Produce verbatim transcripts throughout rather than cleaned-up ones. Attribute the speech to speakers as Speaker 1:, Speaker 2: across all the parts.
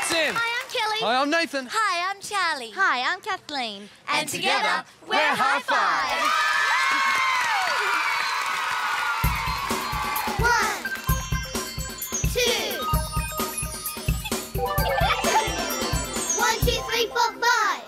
Speaker 1: Tim.
Speaker 2: Hi, I'm Kelly.
Speaker 1: Hi, I'm Nathan.
Speaker 2: Hi, I'm Charlie.
Speaker 3: Hi, I'm Kathleen.
Speaker 2: And, and together, we're Hi five. One, two, one, two, three, four, five.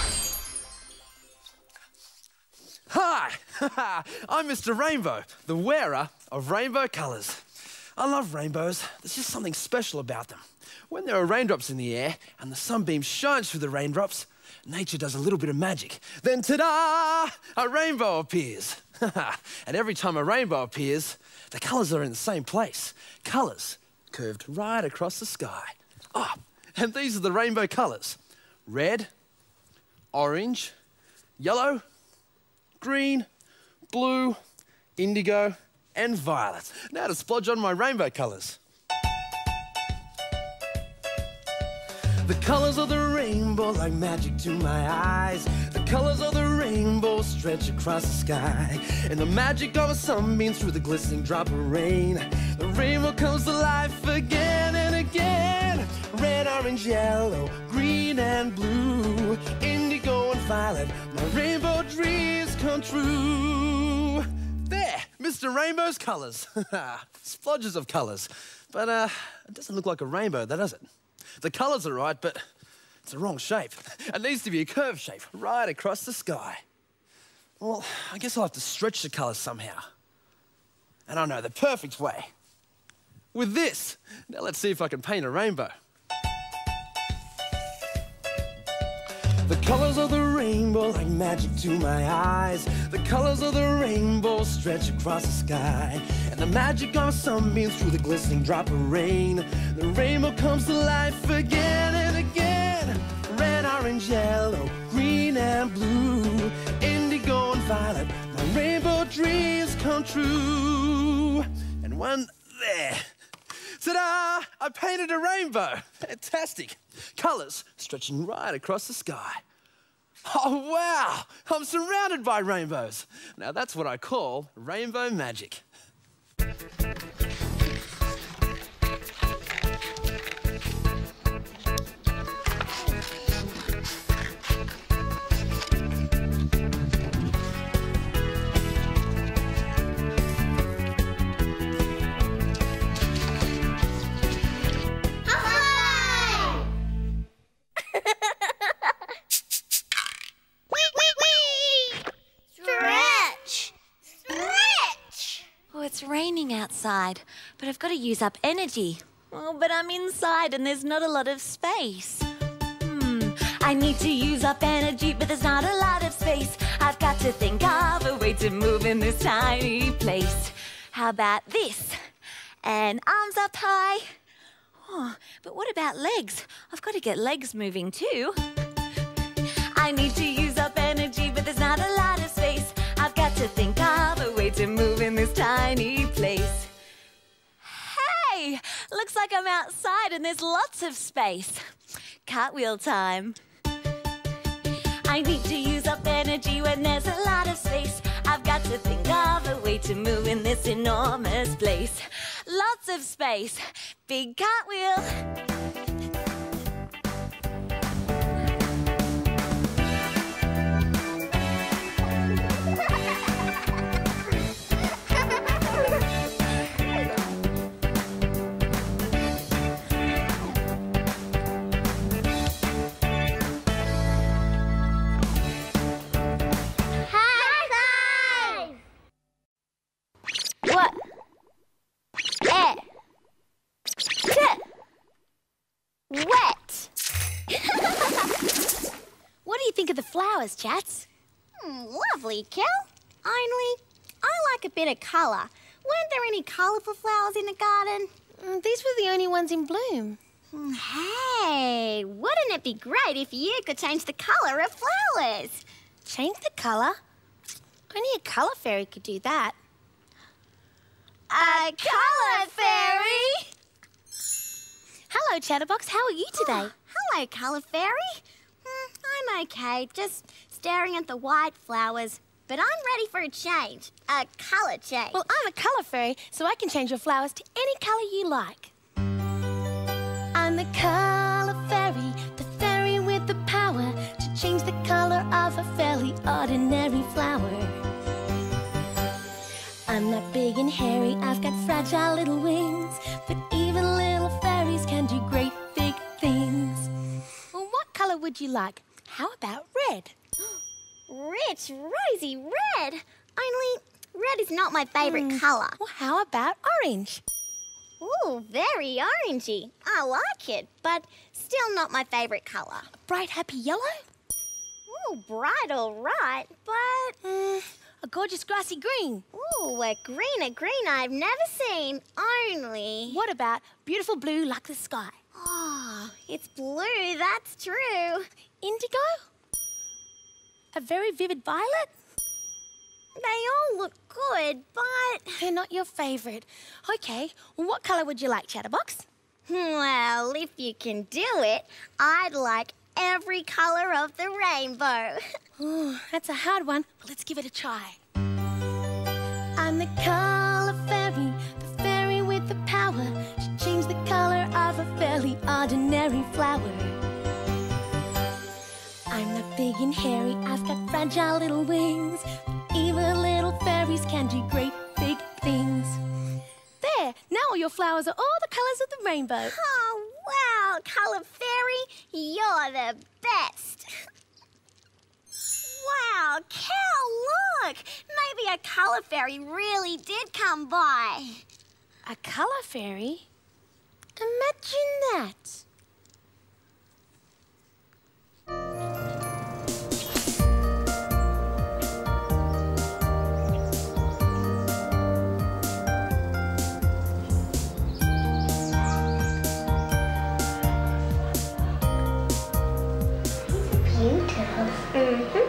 Speaker 1: Hi, I'm Mister Rainbow, the wearer of rainbow colours. I love rainbows. There's just something special about them. When there are raindrops in the air and the sunbeam shines through the raindrops, nature does a little bit of magic. Then, ta-da! A rainbow appears. And every time a rainbow appears, the colours are in the same place. Colours curved right across the sky. Oh, and these are the rainbow colours. Red, orange, yellow, green, blue, indigo, and violet. Now to splodge on my rainbow colours. The colours of the rainbow like magic to my eyes. The colours of the rainbow stretch across the sky. And the magic of a sunbeam through the glistening drop of rain. The rainbow comes to life again and again. Red, orange, yellow, green and blue, indigo and violet, my rainbow dreams come true. There, Mister Rainbow's colours. Splodges of colours. But uh, it doesn't look like a rainbow, though, does it? The colours are right, but it's the wrong shape. It needs to be a curved shape, right across the sky. Well, I guess I'll have to stretch the colours somehow. And I know the perfect way. With this. Now let's see if I can paint a rainbow. The colours of the rainbow like magic to my eyes. The colours of the rainbow stretch across the sky. And the magic of a sunbeam through the glistening drop of rain. The rainbow comes to life again and again. Red, orange, yellow, green and blue, indigo and violet, my rainbow dreams come true. And one there. Ta-da! I painted a rainbow. Fantastic. Colours stretching right across the sky. Oh, wow! I'm surrounded by rainbows. Now, that's what I call rainbow magic.
Speaker 3: It's raining outside, but I've got to use up energy. Oh, but I'm inside and there's not a lot of space. Hmm, I need to use up energy, but there's not a lot of space. I've got to think of a way to move in this tiny place. How about this? And arms up high. Oh, but what about legs? I've got to get legs moving too. I need to use up energy, but there's not a lot of space. I've got to think of a way to move in this tiny place. Hey! Looks like I'm outside and there's lots of space. Cartwheel time. I need to use up energy when there's a lot of space. I've got to think of a way to move in this enormous place. Lots of space. Big cartwheel. What? Eh. T. Wet. What do you think of the flowers, Chats?
Speaker 2: Mm, lovely, Kel. Only, I like a bit of colour. Weren't there any colourful flowers in the garden?
Speaker 3: Mm, these were the only ones in bloom.
Speaker 2: Mm, hey, wouldn't it be great if you could change the colour of flowers?
Speaker 3: Change the colour? Only a colour fairy could do that.
Speaker 2: A colour fairy?
Speaker 3: Hello, Chatterbox. How are you today?
Speaker 2: Oh, hello, colour fairy. Mm, I'm okay, just staring at the white flowers. But I'm ready for a change, a colour change.
Speaker 3: Well, I'm a colour fairy, so I can change your flowers to any colour you like. I'm the colour fairy. fragile little wings, but even little fairies can do great big things. Well, what colour would you like? How about red?
Speaker 2: Rich, rosy red. Only red is not my favourite mm. colour.
Speaker 3: Well, how about orange?
Speaker 2: Ooh, very orangey. I like it, but still not my favourite colour.
Speaker 3: Bright, happy yellow?
Speaker 2: Ooh, bright all right, but...
Speaker 3: Mm, a gorgeous grassy green.
Speaker 2: Ooh, a greener green I've never seen. Only...
Speaker 3: What about beautiful blue like the sky?
Speaker 2: Oh, it's blue, that's true.
Speaker 3: Indigo? A very vivid violet?
Speaker 2: They all look good, but...
Speaker 3: They're not your favourite. OK, well, what colour would you like, Chatterbox?
Speaker 2: Well, if you can do it, I'd like every colour of the rainbow.
Speaker 3: Oh, that's a hard one. Well, let's give it a try. I'm the colour fairy, the fairy with the power to change the colour of a fairly ordinary flower. I'm not big and hairy, I've got fragile little wings. Even little fairies can do great big things. There, now all your flowers are all the colours of the rainbow.
Speaker 2: Oh, wow, Colour Fairy, you're the best. Wow, Cal, look! Maybe a Colour Fairy really did come by.
Speaker 3: A colour fairy? Imagine that.
Speaker 2: Mm-hmm.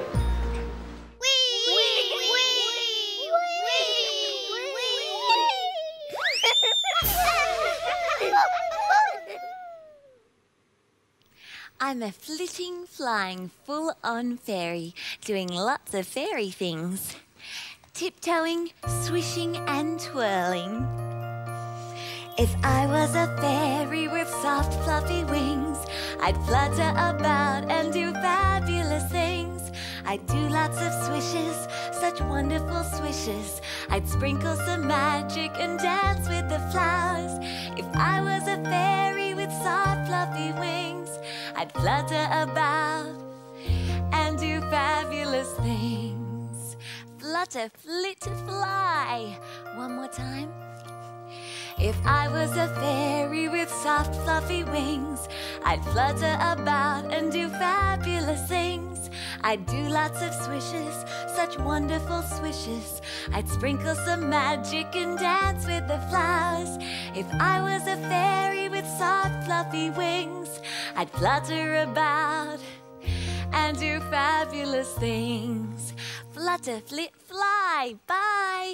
Speaker 3: I'm a flitting, flying, full-on fairy, doing lots of fairy things. Tiptoeing, swishing and twirling. If I was a fairy with soft, fluffy wings, I'd flutter about and do fabulous things. I'd do lots of swishes, such wonderful swishes. I'd sprinkle some magic and dance with the flowers. If I was a fairy with soft, fluffy wings, I'd flutter about and do fabulous things. Flutter, flit, fly. One more time. If I was a fairy with soft, fluffy wings, I'd flutter about and do fabulous things. I'd do lots of swishes, such wonderful swishes. I'd sprinkle some magic and dance with the flowers. If I was a fairy with soft, fluffy wings, I'd flutter about and do fabulous things. Flutter, flit, fly. Bye.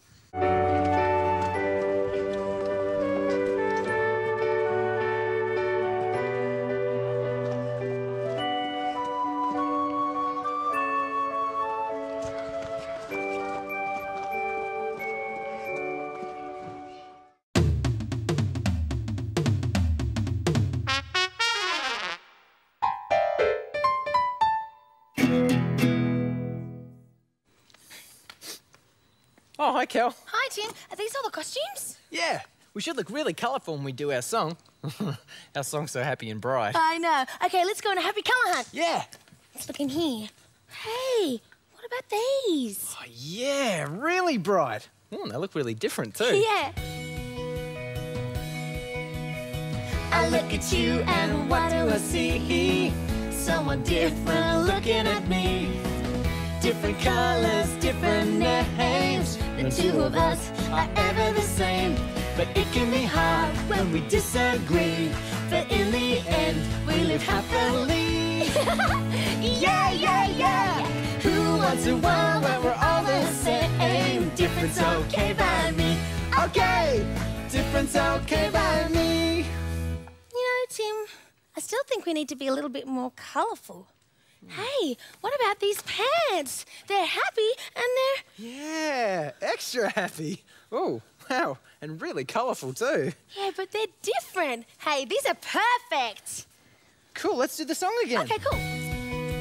Speaker 4: Oh, hi, Kel.
Speaker 3: Hi, Tim. Are these all the costumes?
Speaker 4: Yeah, we should look really colourful when we do our song. Our song's so happy and bright.
Speaker 3: I know. OK, let's go on a happy colour hunt.
Speaker 4: Yeah.
Speaker 3: Let's look in here. Hey, what about these?
Speaker 4: Oh, yeah, really bright. Oh, they look really different too.
Speaker 3: Yeah.
Speaker 1: I look at you and what do I see? Someone different looking at me. Different colours, different names. The two of us are ever the same. But it can be hard when we disagree. But in the end, we live happily. Yeah, yeah, yeah. Who wants a world where we're all the same? Different's okay by me. Okay, different's okay by me.
Speaker 3: You know, Tim, I still think we need to be a little bit more colourful. Hey, what about these pants? They're happy and they're...
Speaker 4: Yeah, extra happy. Oh, wow, and really colourful too.
Speaker 3: Yeah, but they're different. Hey, these are perfect.
Speaker 4: Cool, let's do the song again.
Speaker 3: Okay, cool.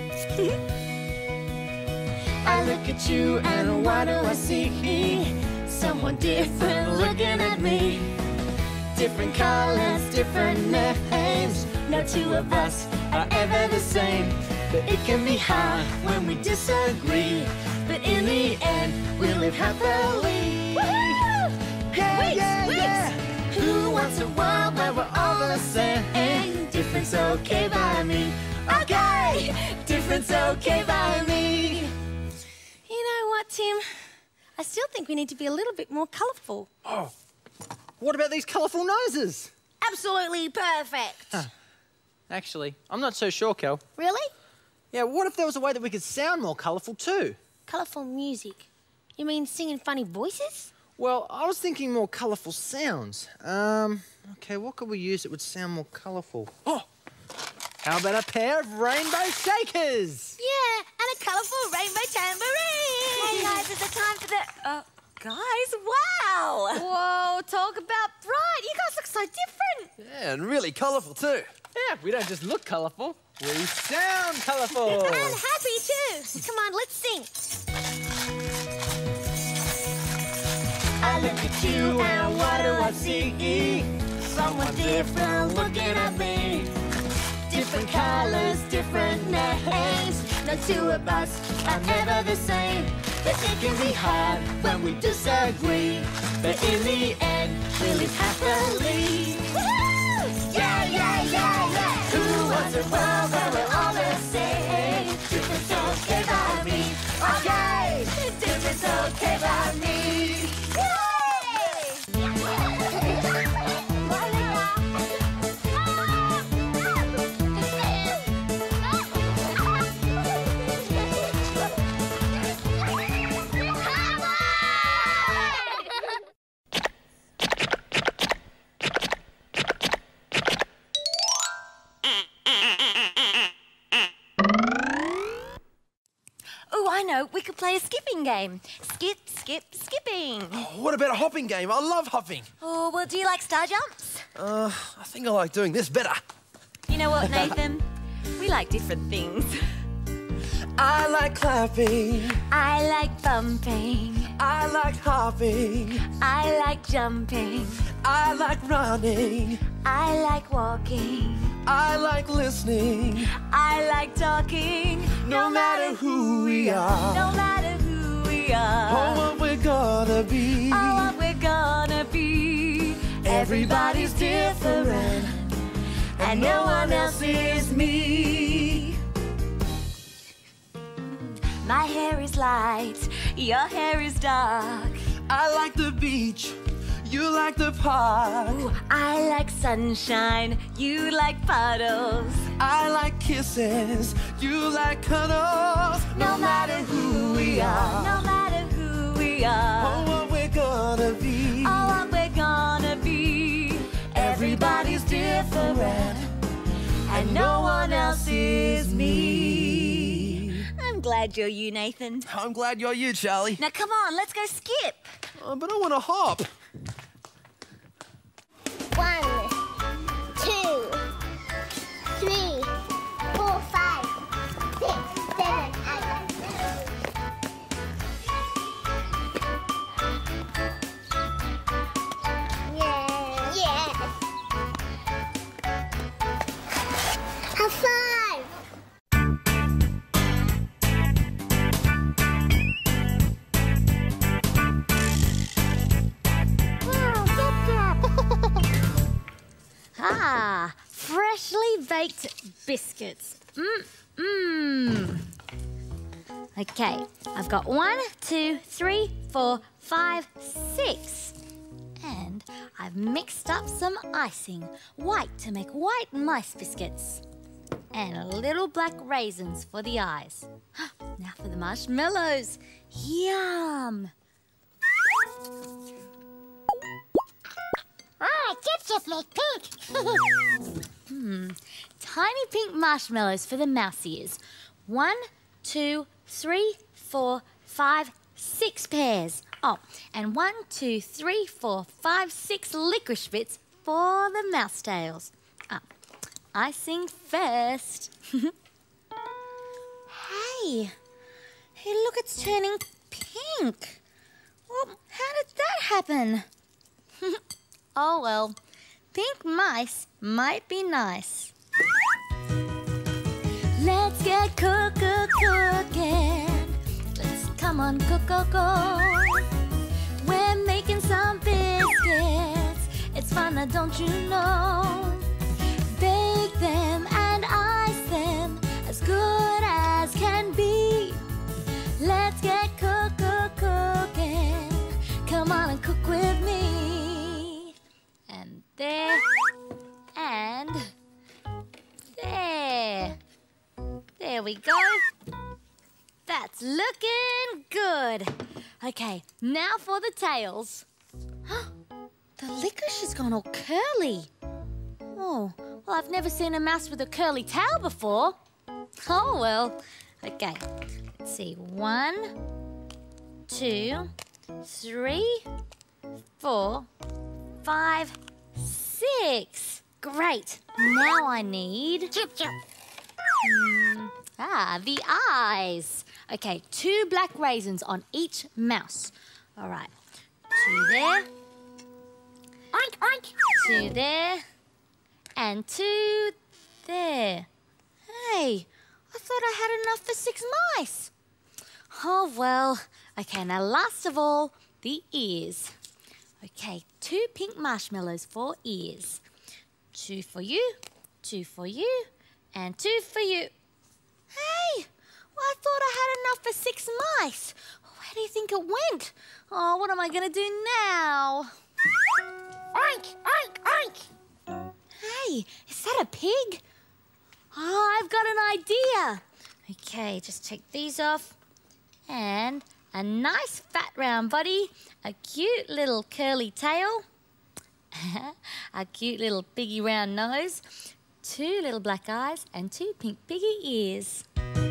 Speaker 1: I look at you and what do I see?
Speaker 3: someone different looking at me. Different colors, different names. No two of us are ever the same. But it can be hard when we disagree. But in the end, we'll live happily.
Speaker 1: Yeah, yeah, yeah.
Speaker 3: Who wants a world where we're all the same? Different's okay by me. Okay, different's okay by me.
Speaker 5: You know what, Tim? I still think we need to be a little bit more colourful.
Speaker 4: Oh, what about these colourful noses?
Speaker 5: Absolutely perfect.
Speaker 4: Huh. Actually, I'm not so sure, Kel.
Speaker 5: Really?
Speaker 4: Yeah, what if there was a way that we could sound more colourful too?
Speaker 5: Colourful music? You mean singing funny voices?
Speaker 4: Well, I was thinking more colourful sounds. Um, okay, what could we use that would sound more colourful? Oh, how about a pair of rainbow shakers?
Speaker 5: Yeah, and a colourful rainbow tambourine.
Speaker 3: Hey guys, is it time for the... Uh, guys, wow!
Speaker 5: Whoa, talk about bright. You guys look so different.
Speaker 1: Yeah, and really colourful too.
Speaker 4: Yeah, we don't just look colourful, we sound colourful.
Speaker 5: And happy too. Come on, let's sing.
Speaker 3: I look at you and what do I see? Someone different looking at me. Different colors, different names. No two of us are ever the same. But it can be hard when we disagree. But in the end, we live happily. Woo! Yeah, yeah, yeah, yeah. Who wants a world where we're all the same? Different's okay by me. Okay, different's okay by me. I know, we could play a skipping game. Skip, skip, skipping.
Speaker 1: Oh, what about a hopping game? I love hopping.
Speaker 3: Oh, well, do you like star jumps?
Speaker 1: Uh, I think I like doing this better.
Speaker 3: You know what, Nathan? We like different things.
Speaker 1: I like clapping.
Speaker 3: I like bumping.
Speaker 1: I like hopping.
Speaker 3: I like jumping.
Speaker 1: I like running.
Speaker 3: I like walking.
Speaker 1: I like listening.
Speaker 3: I like talking.
Speaker 1: No matter who we are.
Speaker 3: No matter who we are.
Speaker 1: Oh, what we're gonna be.
Speaker 3: Oh, what we're gonna be. Everybody's different, and no one else is me. My hair is light, your hair is dark.
Speaker 1: I like the beach, you like the park.
Speaker 3: Ooh, I like sunshine, you like puddles.
Speaker 1: I like kisses, you like cuddles.
Speaker 3: No matter who we are, no matter who we are.
Speaker 1: Oh, what we're gonna be.
Speaker 3: Oh, what we're gonna be. Everybody's different, and no one else is me. I'm glad you're you, Nathan.
Speaker 1: I'm glad you're you, Charlie.
Speaker 3: Now come on, let's go skip.
Speaker 1: Oh, but I want to hop.
Speaker 2: One, two, three, four, five, six, seven, eight. Yeah. Yeah. High five.
Speaker 5: Ah, freshly baked biscuits. Mmm, mmm. Okay, I've got one, two, three, four, five, six. And I've mixed up some icing, white to make white mice biscuits. And a little black raisins for the eyes. Now for the marshmallows. Yum!
Speaker 2: Oh, chips just make pink.
Speaker 5: Hmm. Tiny pink marshmallows for the mouse ears. One, two, three, four, five, six pairs. Oh, and one, two, three, four, five, six licorice bits for the mouse tails. Ah, icing first. Hey, hey, look, it's turning pink. Well, how did that happen? Oh well, pink mice might be nice. Let's get cook, cook, cooking. Let's come on, cook, cook, cook. We're making some biscuits. It's fun, don't you know? Bake them and ice them as good as can be. Let's get cook, cook, cooking. Come on and cook with me. And there, and there. There we go. That's looking good. Okay, now for the tails. The licorice has gone all curly. Oh, well, I've never seen a mouse with a curly tail before. Oh, well. Okay, let's see. One, two, three, four, five, six. Great. Now I need...
Speaker 2: Chip, chip.
Speaker 5: Hmm, ah, the eyes. Okay, two black raisins on each mouse. All right, two there.
Speaker 2: Oink, oink.
Speaker 5: Two there. And two there. Hey, I thought I had enough for six mice. Oh, well. Okay, now last of all, the ears. Okay, two pink marshmallows for ears. Two for you, two for you, and two for you. Hey, well, I thought I had enough for six mice. Where do you think it went? Oh, what am I going to do now?
Speaker 2: Oink, oink, oink.
Speaker 5: Hey, is that a pig? Oh, I've got an idea. Okay, just take these off. And a nice fat round body, a cute little curly tail, a cute little piggy round nose, two little black eyes, and two pink piggy ears.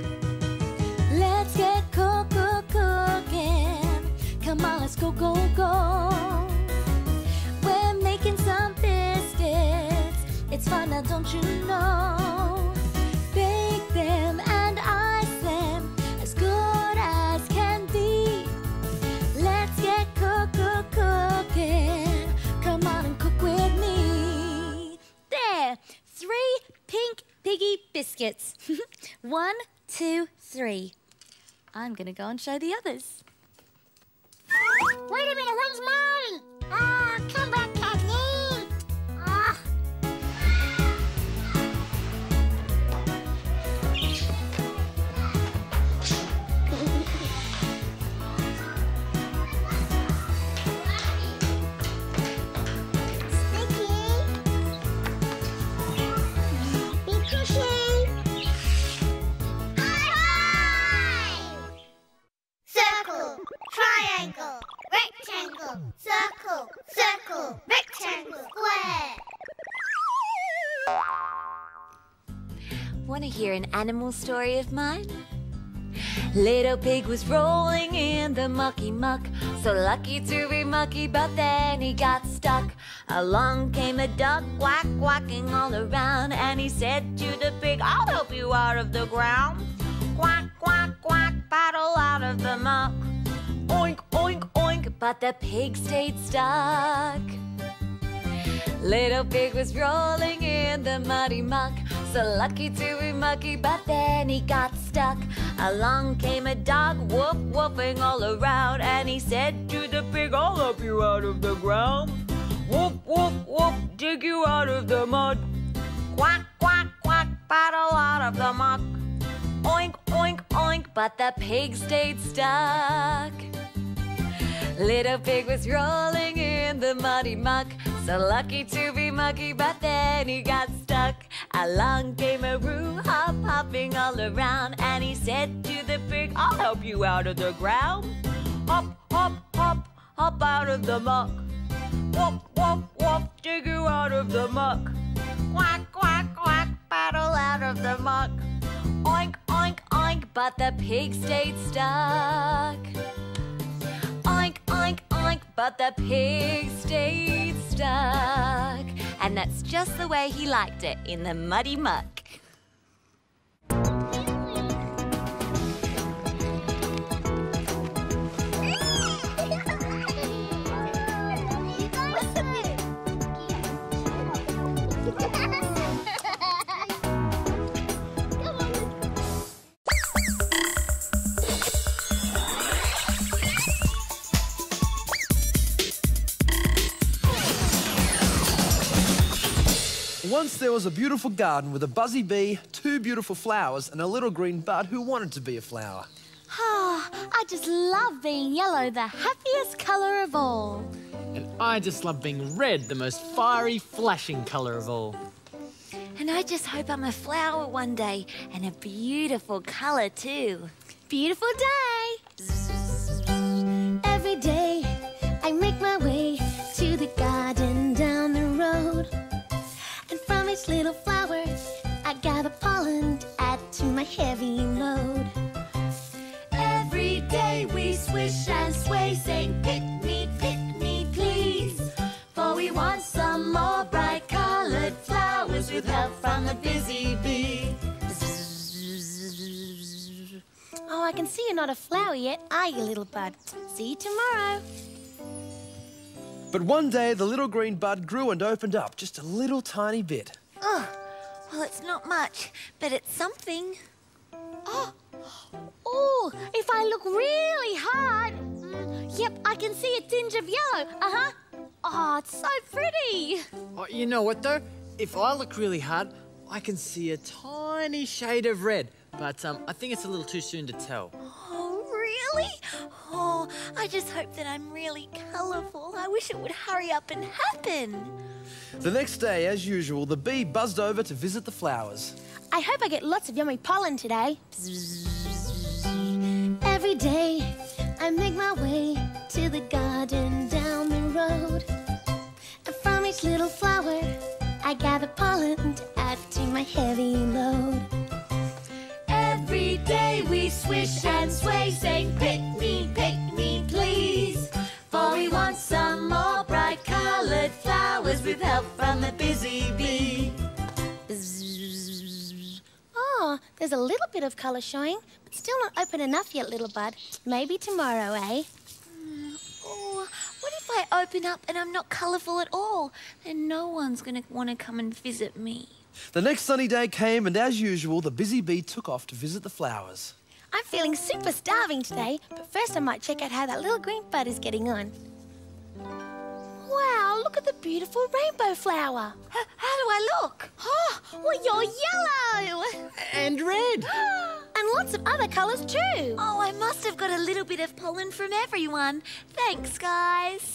Speaker 5: Let's get cook, cook, cooking. Come on, let's go, go, go. We're making some biscuits. It's fun now, don't you know? Bake them and ice them as good as can be. Let's get cook, cook, cooking. Come on and cook with me. There, three pink piggy biscuits. One, two, three. I'm gonna go and show the others.
Speaker 2: Wait a minute, when's mine? Ah, oh, come back, Catchy. Ah. Triangle, rectangle, circle, circle, rectangle, square.
Speaker 3: Want to hear an animal story of mine? Little pig was rolling in the mucky muck, so lucky to be mucky, but then he got stuck. Along came a duck, quack, quacking all around, and he said to the pig, I'll help you out of the ground. Quack, quack, quack, paddle out of the muck. Oink, oink, oink, but the pig stayed stuck. Little pig was rolling in the muddy muck, so lucky to be mucky, but then he got stuck. Along came a dog, woof, woofing all around, and he said to the pig, I'll help you out of the ground. Woof, woof, woof, dig you out of the mud. Quack, quack, quack, paddle out of the muck. Oink, oink, oink, but the pig stayed stuck. Little pig was rolling in the muddy muck, so lucky to be mucky, but then he got stuck. Along came a roo, hop, hopping all around, and he said to the pig, I'll help you out of the ground. Hop, hop, hop, hop out of the muck. Whoop, whoop, whoop, dig you out of the muck. Quack, quack, quack, paddle out of the muck. Oink, oink, oink, but the pig stayed stuck. Oink, oink, oink, but the pig stayed stuck. And that's just the way he liked it, in the muddy muck.
Speaker 1: Once there was a beautiful garden with a buzzy bee, two beautiful flowers, and a little green bud who wanted to be a flower.
Speaker 5: Ah, I just love being yellow, the happiest colour of all.
Speaker 6: And I just love being red, the most fiery, flashing colour of all.
Speaker 3: And I just hope I'm a flower one day, and a beautiful colour too.
Speaker 5: Beautiful day. Every day I make my way to the garden down the road. And from each little flower I gather pollen to add to my heavy load. Every day we swish and sway, saying pick me, pick me please. For we want some more bright coloured flowers with help from the busy bee. Oh, I can see you're not a flower yet, are you, little bud? See you tomorrow.
Speaker 1: But one day the little green bud grew and opened up just a little tiny bit.
Speaker 3: Oh, well, it's not much, but it's something.
Speaker 5: Oh, oh, if I look really hard, mm, yep, I can see a tinge of yellow. Uh-huh. Oh, it's so pretty.
Speaker 6: Oh, you know what, though? If I look really hard, I can see a tiny shade of red. But um, I think it's a little too soon to tell.
Speaker 3: Oh, really? Oh, I just hope that I'm really colourful. I wish it would hurry up and happen.
Speaker 1: The next day, as usual, the bee buzzed over to visit the flowers.
Speaker 5: I hope I get lots of yummy pollen today. Every day I make my way to the garden down the road. And from each little flower I gather pollen to add to my heavy load. Every day we swish and sway, saying pick me, pick me please. For we want some more bright coloured flowers with help from the busy bee. Oh, there's a little bit of colour showing, but still not open enough yet, little bud. Maybe tomorrow, eh?
Speaker 3: Oh, what if I open up and I'm not colourful at all? Then no one's going to want to come and visit me.
Speaker 1: The next sunny day came, and as usual, the busy bee took off to visit the flowers.
Speaker 5: I'm feeling super starving today, but first I might check out how that little green bud is getting on. Wow, look at the beautiful rainbow flower.
Speaker 3: H- how do I look?
Speaker 5: Oh, well, you're yellow.
Speaker 6: And red!
Speaker 5: And lots of other colours too.
Speaker 3: Oh, I must have got a little bit of pollen from everyone. Thanks, guys.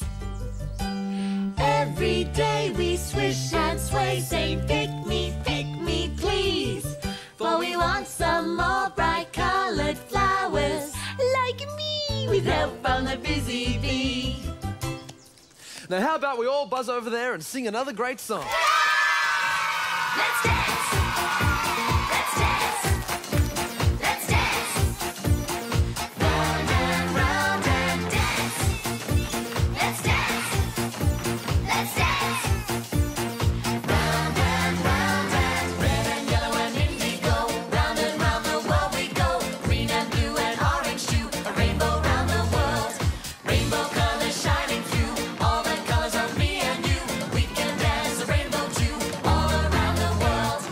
Speaker 5: Every day we swish and sway, saying pick me, pick me please. For we want some more bright coloured flowers like me, with help from the busy bee.
Speaker 1: Now, how about we all buzz over there and sing another great song?
Speaker 5: Let's dance! Let's dance! Let's dance! Round and round and dance! Let's dance! Let's dance! Round and round and red and yellow and indigo. Round and round the world we go. Green and blue and orange too. A rainbow round the world. Rainbow colours shining through. All the colours of me and you. We can dance the rainbow too. All around the world.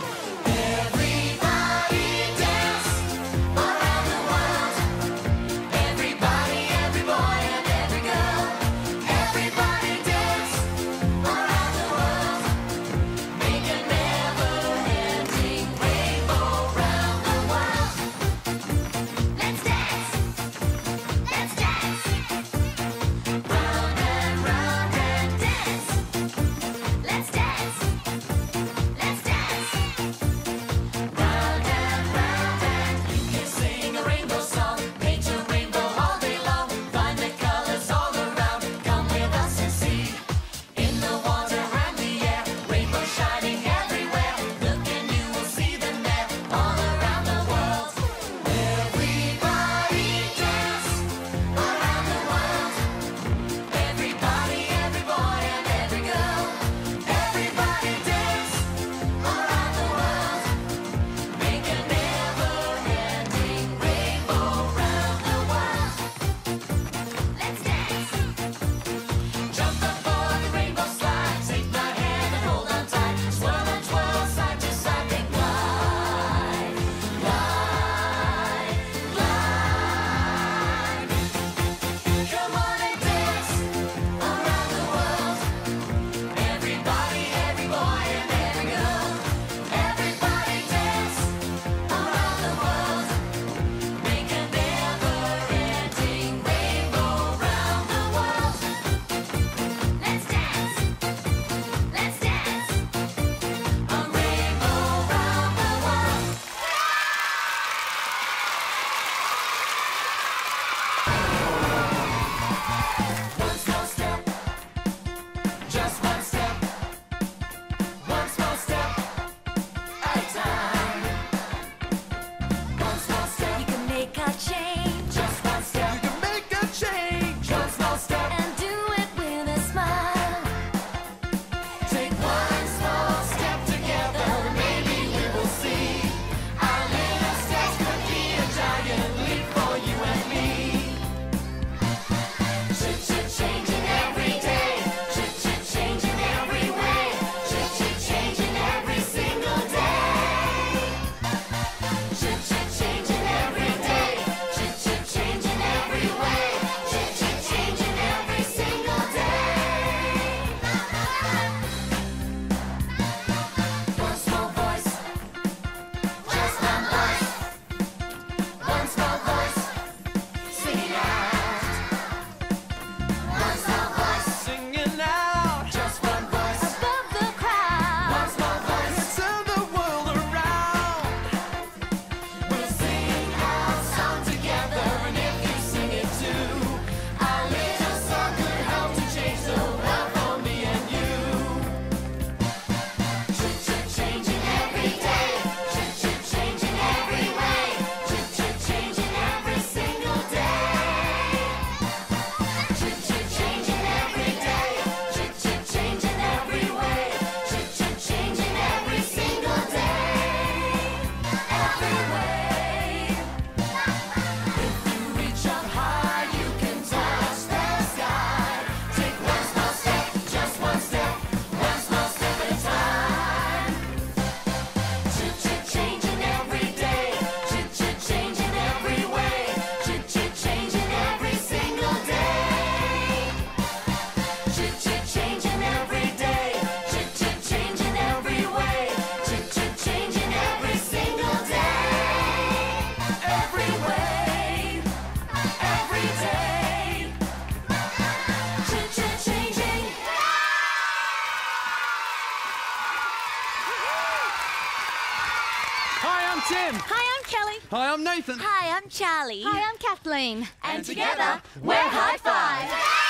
Speaker 1: Tim.
Speaker 5: Hi, I'm Kelly.
Speaker 1: Hi, I'm Nathan.
Speaker 3: Hi, I'm Charlie.
Speaker 5: Hi, I'm Kathleen.
Speaker 3: And together, we're Hi five.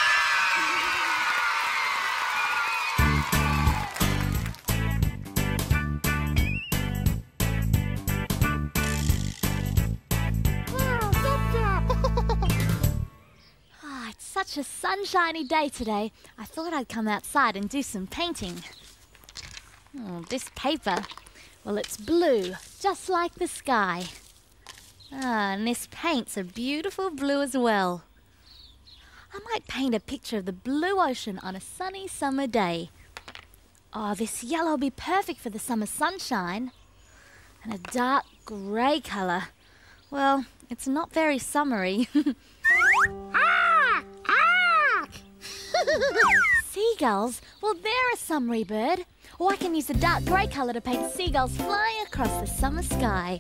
Speaker 5: Ah, it's such a sunshiny day today. I thought I'd come outside and do some painting. Oh, this paper, well, it's blue, just like the sky. Ah, and this paint's a beautiful blue as well. I might paint a picture of the blue ocean on a sunny summer day. Oh, this yellow will be perfect for the summer sunshine. And a dark grey colour. Well, it's not very summery. Seagulls? Well, they're a summery bird. Or I can use the dark grey colour to paint seagulls flying across the summer sky.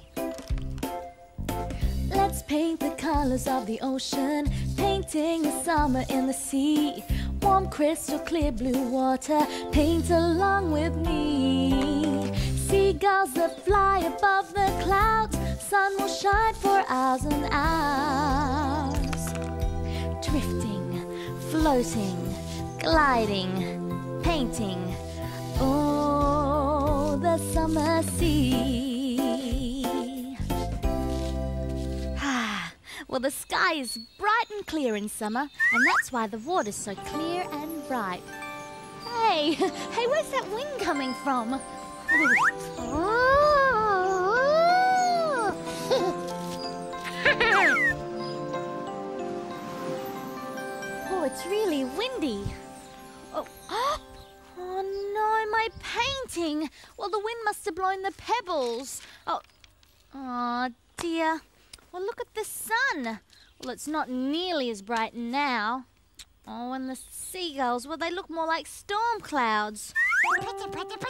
Speaker 5: Let's paint the colours of the ocean, painting the summer in the sea. Warm, crystal clear blue water, paint along with me. Seagulls that fly above the clouds, sun will shine for hours and hours. Drifting, floating, gliding, painting, oh, the summer sea. Well, the sky is bright and clear in summer, and that's why the water's so clear and bright. Hey, hey, where's that wind coming from? Oh, it's really windy. Oh, oh no, my painting. Well, the wind must have blown the pebbles. Oh, oh dear. Well, look at the sun. Well, it's not nearly as bright now. Oh, and the seagulls, well, they look more like storm clouds. Hey, is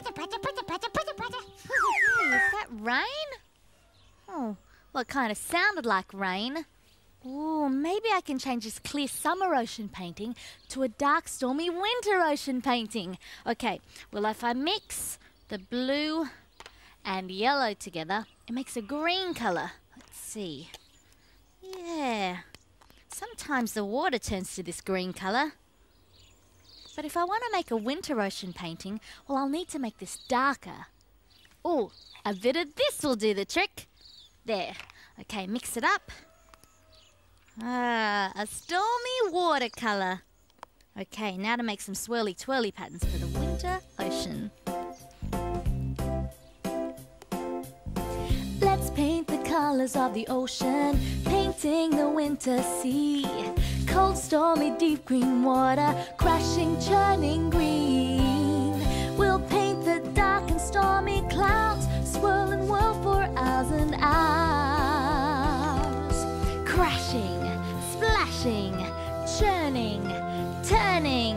Speaker 5: that rain? Oh, well, it kind of sounded like rain. Oh, maybe I can change this clear summer ocean painting to a dark, stormy winter ocean painting. Okay, well, if I mix the blue and yellow together, it makes a green colour. Let's see. Yeah. Sometimes the water turns to this green colour. But if I want to make a winter ocean painting, well, I'll need to make this darker. Oh, a bit of this will do the trick. There. Okay, mix it up. Ah, a stormy watercolour. Okay, now to make some swirly twirly patterns for the winter ocean. Let's paint the colours of the ocean, painting the winter sea. Cold, stormy, deep green water, crashing, churning green. We'll paint the dark and stormy clouds, swirl and whirl for hours and hours. Crashing, splashing, churning, turning,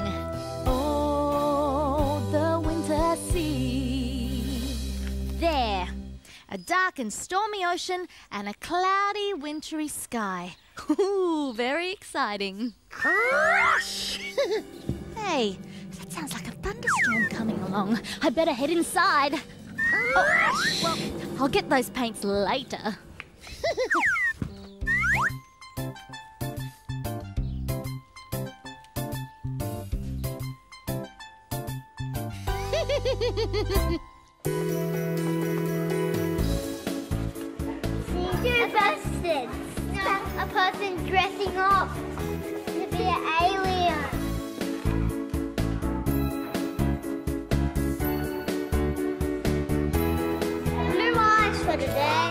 Speaker 5: oh, the winter sea. There. A dark and stormy ocean and a cloudy, wintry sky. Ooh, very exciting. Hey, that sounds like a thunderstorm coming along. I better head inside. Oh, well, I'll get those paints later.
Speaker 2: Busted. A person dressing up to be an alien. Blue eyes for today.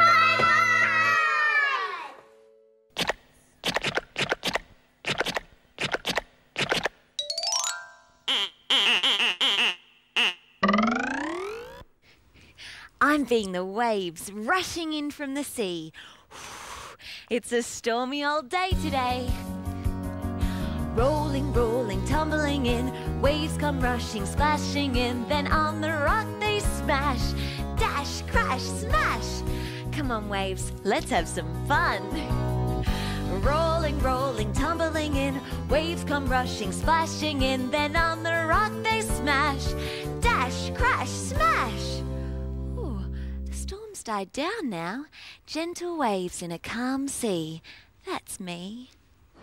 Speaker 3: I'm being the waves rushing in from the sea. It's a stormy old day today. Rolling, rolling, tumbling in. Waves come rushing, splashing in. Then on the rock they smash. Dash, crash, smash. Come on, waves, let's have some fun. Rolling, rolling, tumbling in. Waves come rushing, splashing in. Then on the rock they smash. Dash, crash, smash. clouds died down now. Gentle waves in a calm sea. That's me.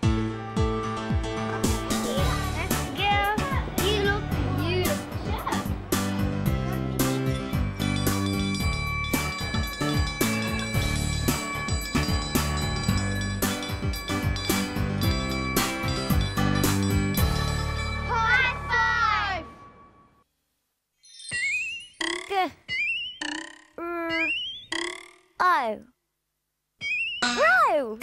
Speaker 2: Oh. Bro!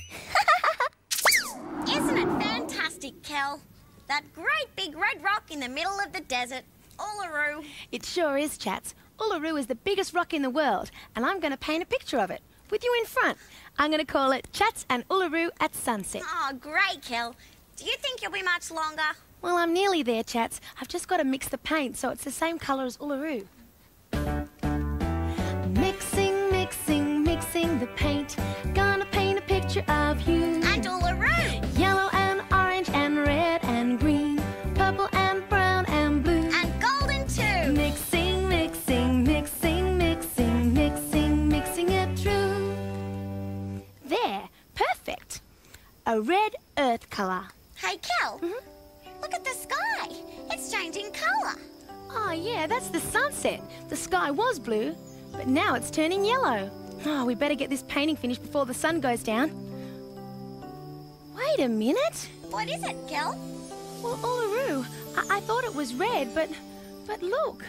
Speaker 2: Isn't it fantastic, Kel? That great big red rock in the middle of the desert. Uluru.
Speaker 7: It sure is, Chats. Uluru is the biggest rock in the world, and I'm going to paint a picture of it with you in front. I'm going to call it Chats and Uluru at sunset.
Speaker 2: Oh, great, Kel. Do you think you'll be much longer?
Speaker 7: Well, I'm nearly there, Chats. I've just got to mix the paint so it's the same colour as Uluru. Mixing, mixing, mixing the paint. Gonna paint a picture of you.
Speaker 2: And Uluru.
Speaker 7: Yellow and orange and red and green. Purple and brown and blue.
Speaker 2: And golden too.
Speaker 7: Mixing, mixing, mixing, mixing, mixing, mixing it through. There, perfect. A red earth colour.
Speaker 2: Hey, Kel.
Speaker 7: Mm-hmm.
Speaker 2: Look at the sky. It's changing colour.
Speaker 7: Oh, yeah, that's the sunset. The sky was blue, but now it's turning yellow. Oh, we better get this painting finished before the sun goes down. Wait a minute.
Speaker 2: What is it, Kel?
Speaker 7: Well, Uluru, I, I thought it was red, but, but look.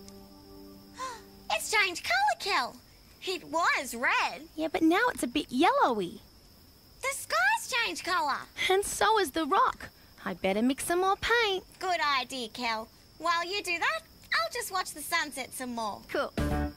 Speaker 2: It's changed colour, Kel. It was red.
Speaker 7: Yeah, but now it's a bit yellowy.
Speaker 2: The sky's changed colour.
Speaker 7: And so is the rock. I better mix some more paint.
Speaker 2: Good idea, Kel. While you do that, I'll just watch the sunset some more.
Speaker 7: Cool.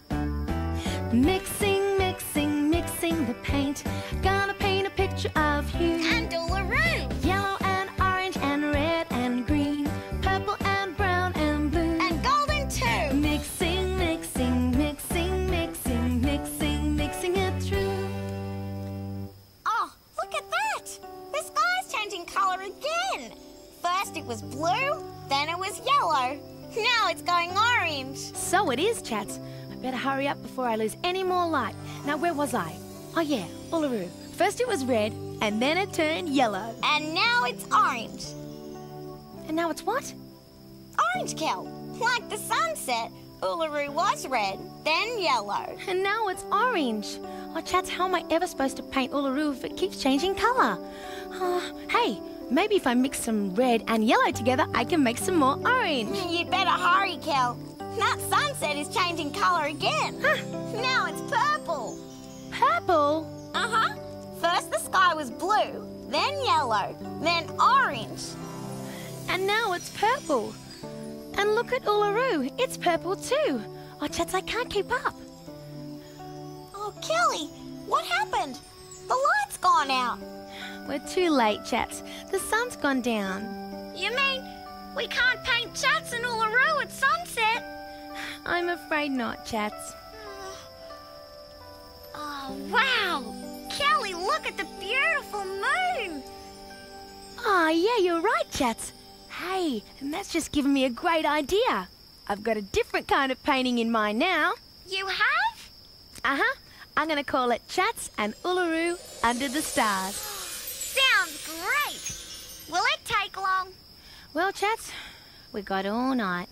Speaker 7: Mixing, mixing, mixing the paint. Gonna paint a picture of you.
Speaker 2: And Uluru.
Speaker 7: Yellow and orange and red and green. Purple and brown and blue.
Speaker 2: And golden too.
Speaker 7: Mixing, mixing, mixing, mixing, mixing, mixing it through.
Speaker 2: Oh, look at that. The sky's changing colour again. First it was blue, then it was yellow. Now it's going orange.
Speaker 7: So it is, Chats. I better hurry up before I lose any more light. Now, where was I? Oh, yeah, Uluru. First it was red, and then it turned yellow.
Speaker 2: And now it's orange.
Speaker 7: And now it's what?
Speaker 2: Orange, Kel. Like the sunset, Uluru was red, then yellow.
Speaker 7: And now it's orange. Oh, Chats, how am I ever supposed to paint Uluru if it keeps changing colour? Oh, hey, maybe if I mix some red and yellow together, I can make some more orange.
Speaker 2: You'd better hurry, Kel. That sunset is changing colour again.
Speaker 7: Huh.
Speaker 2: Now it's purple.
Speaker 7: Purple?
Speaker 2: Uh-huh. First the sky was blue, then yellow, then orange.
Speaker 7: And now it's purple. And look at Uluru. It's purple too. Oh, Chats, I can't keep up.
Speaker 2: Oh, Kelly, what happened? The light's gone out.
Speaker 7: We're too late, Chats. The sun's gone down.
Speaker 2: You mean we can't paint Chats and Uluru at sunset?
Speaker 7: I'm afraid not, Chats.
Speaker 2: Oh, wow! Kelly, look at the beautiful moon!
Speaker 7: Oh, yeah, you're right, Chats. Hey, and that's just given me a great idea. I've got a different kind of painting in mind now.
Speaker 2: You have?
Speaker 7: Uh-huh. I'm going to call it Chats and Uluru Under the Stars.
Speaker 2: Sounds great! Will it take long?
Speaker 7: Well, Chats, we got all night.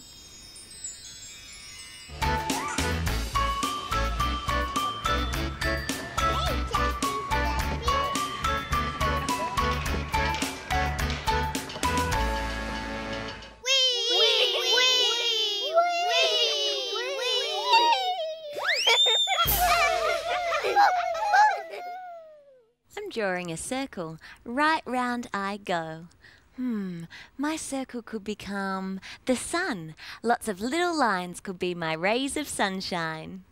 Speaker 3: I'm drawing a circle. Right round I go. Hmm, my circle could become the sun. Lots of little lines could be my rays of sunshine.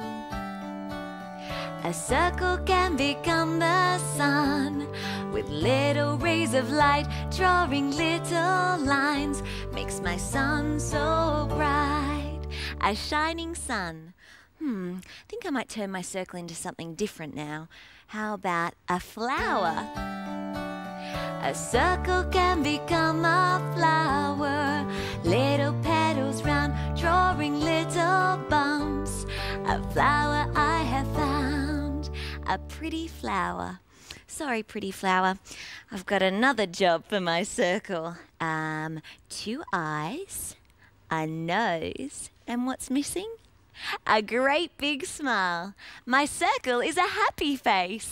Speaker 3: A circle can become the sun with little rays of light, drawing little lines makes my sun so bright. A shining sun. Hmm, I think I might turn my circle into something different now. How about a flower? A circle can become a flower. Little petals round, drawing little bumps. A flower I have found, a pretty flower. Sorry, pretty flower. I've got another job for my circle. Um, two eyes, a nose, and what's missing? A great big smile. My circle is a happy face.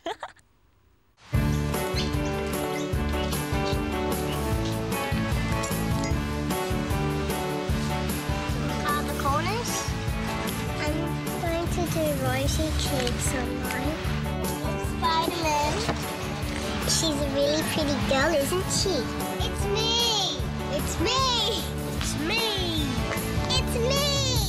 Speaker 2: Are the corners?
Speaker 8: I'm going to do rosy cheeks on mine.
Speaker 2: Spider-Man.
Speaker 8: She's a really pretty girl, isn't she?
Speaker 2: It's me. It's me. It's me. It's me.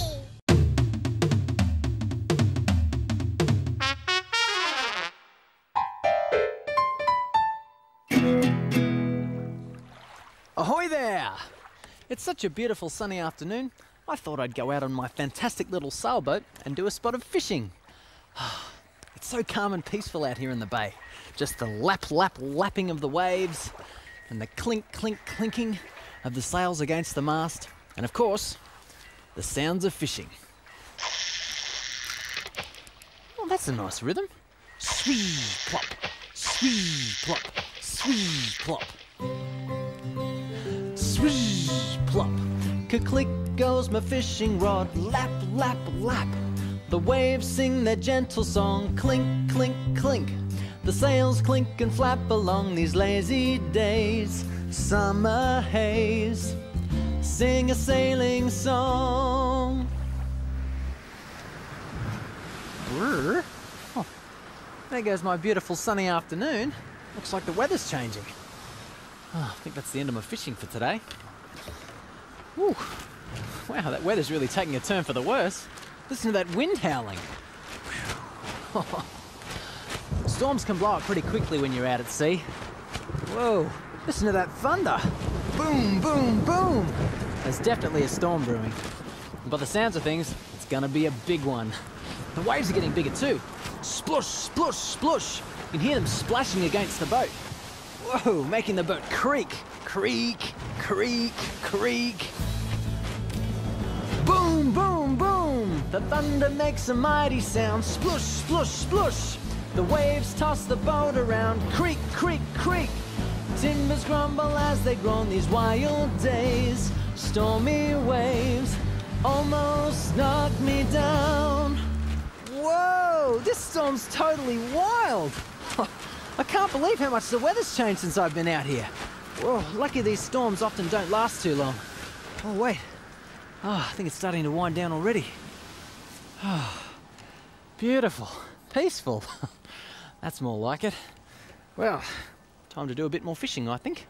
Speaker 6: Ahoy there! It's such a beautiful sunny afternoon, I thought I'd go out on my fantastic little sailboat and do a spot of fishing. It's so calm and peaceful out here in the bay. Just the lap, lap, lapping of the waves and the clink, clink, clinking of the sails against the mast. And of course, the sounds of fishing. Oh, that's a nice rhythm. Swee, plop, swee, plop, swee, plop. Swee, plop. Ka-click goes my fishing rod. Lap, lap, lap. The waves sing their gentle song. Clink, clink, clink. The sails clink and flap along these lazy days. Summer haze. Sing a sailing song. Brr. Oh, there goes my beautiful sunny afternoon. Looks like the weather's changing. Oh, I think that's the end of my fishing for today. Whew. Wow, that weather's really taking a turn for the worse. Listen to that wind howling. Storms can blow up pretty quickly when you're out at sea. Whoa, listen to that thunder. Boom, boom, boom. There's definitely a storm brewing. And by the sounds of things, it's gonna be a big one. The waves are getting bigger too. Splush, splush, splush. You can hear them splashing against the boat. Whoa, making the boat creak, creak, creak, creak. Boom, boom, boom. The thunder makes a mighty sound. Splush, splush, splush. The waves toss the boat around. Creak, creak, creak. Timbers grumble as they groan these wild days. Stormy waves almost knock me down. Whoa, this storm's totally wild. I can't believe how much the weather's changed since I've been out here. Whoa, lucky these storms often don't last too long. Oh, wait. Oh, I think it's starting to wind down already. Oh, beautiful. Peaceful. That's more like it. Well, time to do a bit more fishing, I think.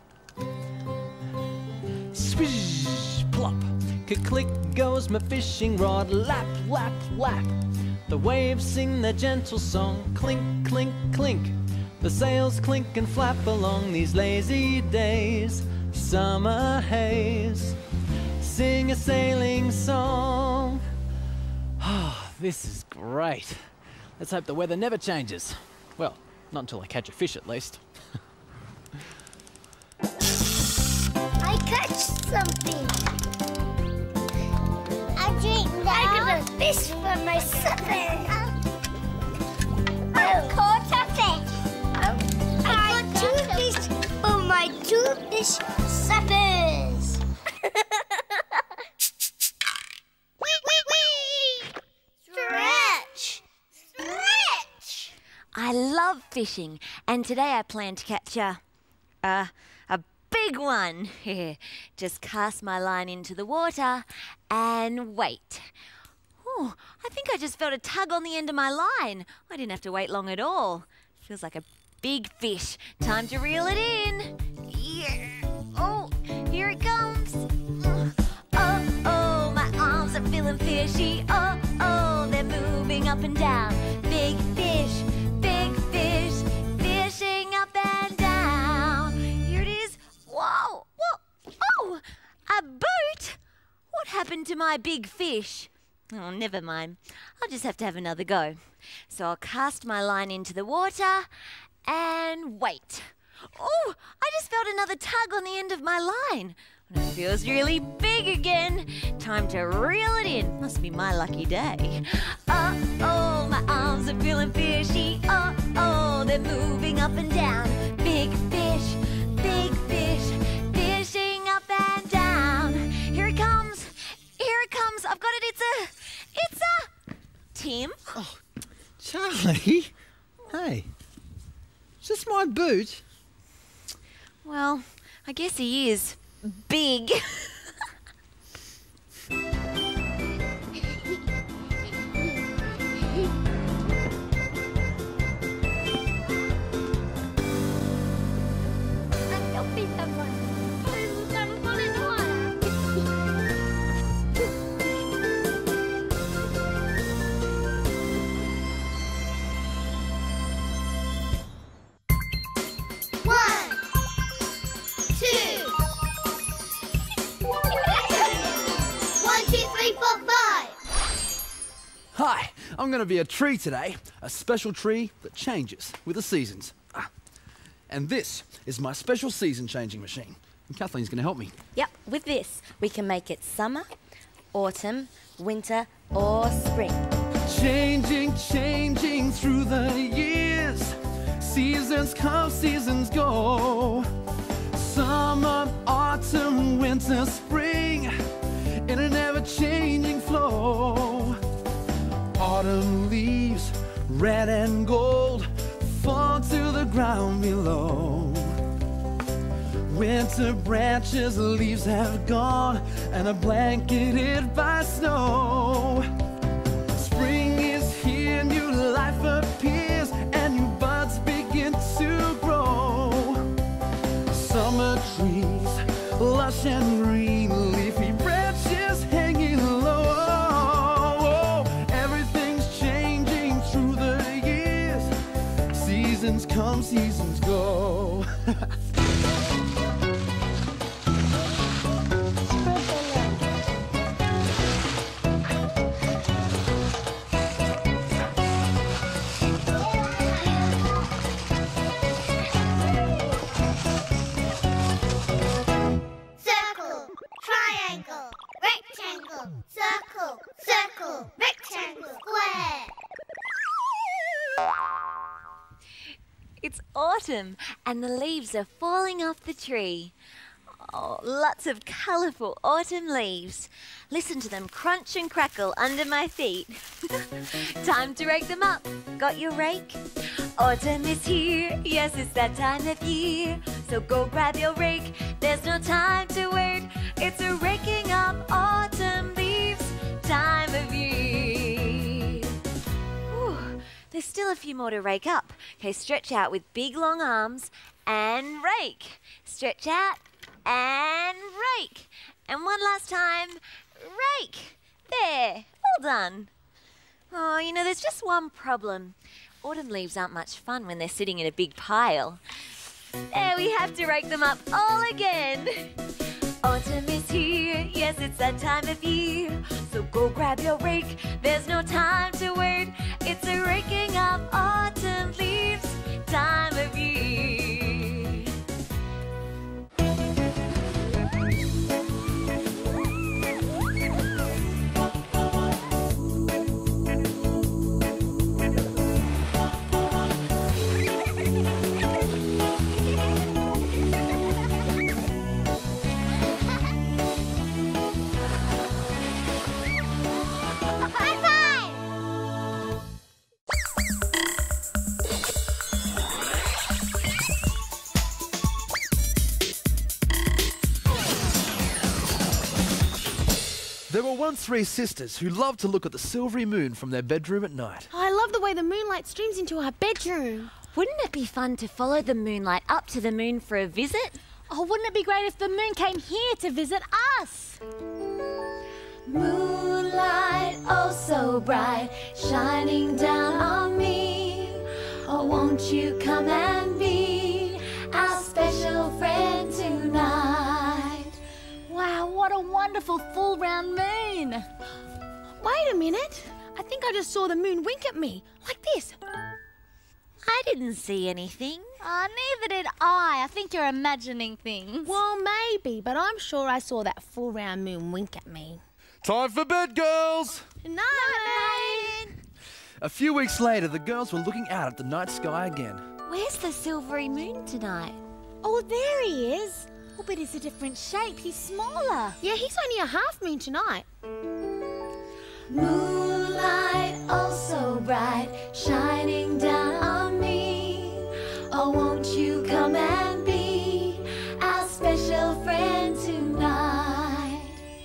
Speaker 6: Swish, plop. Ka-click goes my fishing rod. Lap, lap, lap. The waves sing their gentle song. Clink, clink, clink. The sails clink and flap along these lazy days. Summer haze. Sing a sailing song. Oh, this is great. Let's hope the weather never changes. Well, not until I catch a fish at least.
Speaker 8: I catch something. I drink now. I got a fish for my supper. I caught a fish. I got two fish for my two fish suppers. Stretch! Stretch!
Speaker 3: I love fishing, and today I plan to catch a, a, a big one. Just cast my line into the water and wait. Oh, I think I just felt a tug on the end of my line. I didn't have to wait long at all. Feels like a big fish. Time to reel it in. Yeah. Oh, here it comes. Oh, oh, my arms are feeling fishy. Oh, oh, they're moving up and down. Big fish, big fish, fishing up and down. Here it is. Whoa, whoa, oh, a boat? What happened to my big fish? Oh, never mind. I'll just have to have another go. So I'll cast my line into the water and wait. Oh, I just felt another tug on the end of my line. When it feels really big again, time to reel it in. Must be my lucky day. Uh-oh, my arms are feeling fishy. Uh-oh, they're moving up and down. Big fish, big fish, fishing up and down. Here it comes, here it comes. I've got it, it's a, it's a... Tim?
Speaker 4: Oh, Charlie. Hey, is this my boot?
Speaker 3: Well, I guess he is big.
Speaker 1: Hi, I'm going to be a tree today, a special tree that changes with the seasons. Ah. And this is my special season-changing machine. And Kathleen's going to help me.
Speaker 5: Yep, with this, we can make it summer, autumn, winter, or spring.
Speaker 1: Changing, changing through the years. Seasons come, seasons go. Summer, autumn, winter, spring, in an ever-changing flow. Autumn leaves, red and gold, fall to the ground below. Winter branches, leaves have gone and are blanketed by snow. Spring is here, new life appears, and new buds begin to grow. Summer trees, lush and green, leafy branches hanging low. Seasons come, seasons go.
Speaker 8: Circle, triangle, rectangle, circle, circle, rectangle, square.
Speaker 3: It's autumn and the leaves are falling off the tree. Oh, lots of colourful autumn leaves. Listen to them crunch and crackle under my feet. Time to rake them up. Got your rake? Autumn is here, yes, it's that time of year. So go grab your rake, there's no time to wait. It's a raking up autumn leaves time of year. Whew, there's still a few more to rake up. Okay, stretch out with big long arms and rake. Stretch out and rake. And one last time, rake. There, all done. Oh, you know, there's just one problem. Autumn leaves aren't much fun when they're sitting in a big pile. There, we have to rake them up all again. Autumn is here, yes, it's that time of year. So go grab your rake, there's no time to wait. It's a raking up autumn leaves time of year.
Speaker 1: There were once three sisters who loved to look at the silvery moon from their bedroom at night.
Speaker 7: Oh, I love the way the moonlight streams into our bedroom.
Speaker 3: Wouldn't it be fun to follow the moonlight up to the moon for a visit?
Speaker 5: Oh, wouldn't it be great if the moon came here to visit us?
Speaker 3: Moonlight, oh so bright, shining down on me. Oh, won't you come and be our special friend tonight?
Speaker 5: Wow, what a wonderful full round moon.
Speaker 7: Wait a minute. I think I just saw the moon wink at me, like this.
Speaker 3: I didn't see anything.
Speaker 5: Uh, neither did I. I think you're imagining things.
Speaker 7: Well, maybe, but I'm sure I saw that full round moon wink at me.
Speaker 1: Time for bed, girls!
Speaker 7: No,
Speaker 1: A few weeks later, the girls were looking out at the night sky again.
Speaker 3: Where's the silvery moon tonight?
Speaker 5: Oh, there he is. Oh, but it's a different shape. He's smaller.
Speaker 7: Yeah, he's only a half moon tonight.
Speaker 3: Moonlight, oh so bright, shining down on me. Oh, won't you come and be our special friend tonight?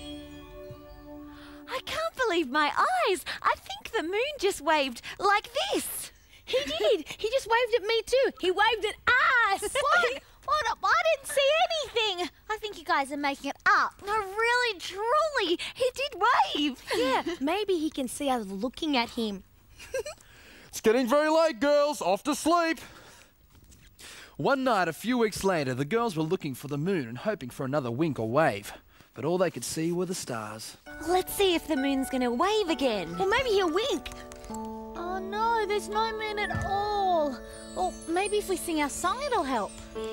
Speaker 3: I can't believe my eyes. I think the moon just waved like this.
Speaker 7: He did. He just waved at me too. He waved at us.
Speaker 5: What? What? I didn't see anything. I think you guys are making it up.
Speaker 3: No, really, truly, he did wave.
Speaker 7: Yeah, maybe he can see us looking at him.
Speaker 1: It's getting very late, girls. Off to sleep. One night, a few weeks later, the girls were looking for the moon and hoping for another wink or wave. But all they could see were the stars.
Speaker 3: Let's see if the moon's gonna wave again.
Speaker 7: Or maybe he'll wink.
Speaker 5: Oh no, there's no moon at all. Or maybe if we sing our song, it'll help.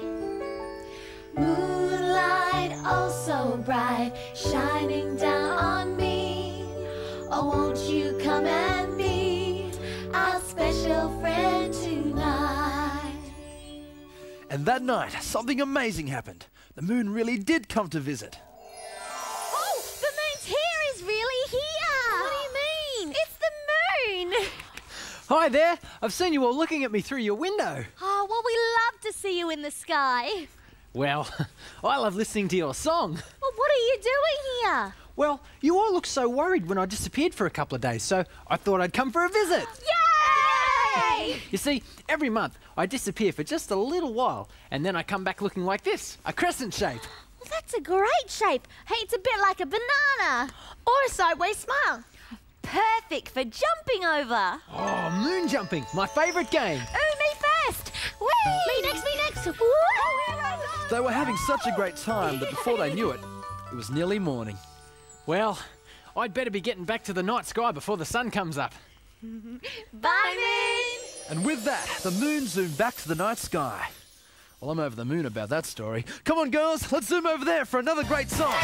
Speaker 3: Moonlight, oh so bright, shining down on me. Oh, won't you come and be our special friend tonight?
Speaker 1: And that night, something amazing happened. The moon really did come to visit.
Speaker 5: Oh, the moon's hair is really here.
Speaker 3: What do you mean?
Speaker 5: It's the moon.
Speaker 6: Hi there. I've seen you all looking at me through your window.
Speaker 5: Oh, well, we love to see you in the sky.
Speaker 6: Well, I love listening to your song.
Speaker 5: Well, what are you doing here?
Speaker 6: Well, you all looked so worried when I disappeared for a couple of days, so I thought I'd come for a visit.
Speaker 5: Yay!
Speaker 6: You see, every month I disappear for just a little while, and then I come back looking like this, a crescent shape.
Speaker 5: Well, that's a great shape. Hey, it's a bit like a banana.
Speaker 7: Or a sideways smile.
Speaker 3: Perfect for jumping over.
Speaker 6: Oh, moon jumping, my favourite game.
Speaker 3: Ooh, me first. Whee!
Speaker 7: Me next, me next. Woo!
Speaker 1: They were having such a great time that before they knew it, it was nearly morning.
Speaker 6: Well, I'd better be getting back to the night sky before the sun comes up.
Speaker 3: Bye, moon.
Speaker 1: And with that, the moon zoomed back to the night sky. Well, I'm over the moon about that story. Come on, girls, let's zoom over there for another great song.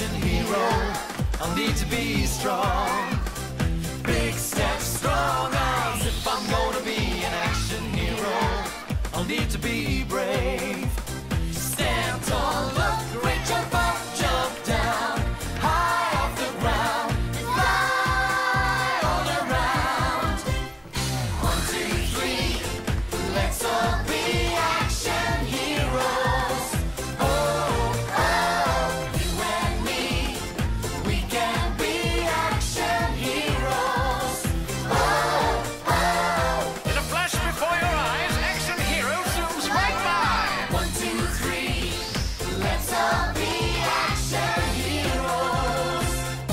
Speaker 1: action hero. I'll need to be strong. Big steps, strong arms. If I'm gonna be an action hero, I'll need to be brave. Stand tall, look great, jump up, jump down, high off the ground, fly all around. One, two, three, let's all be action heroes. Oh, oh, you and me, we can be action heroes. Oh, oh.
Speaker 9: In a flash before your eyes, action hero zooms right by.
Speaker 1: One, two, three, let's all be action heroes.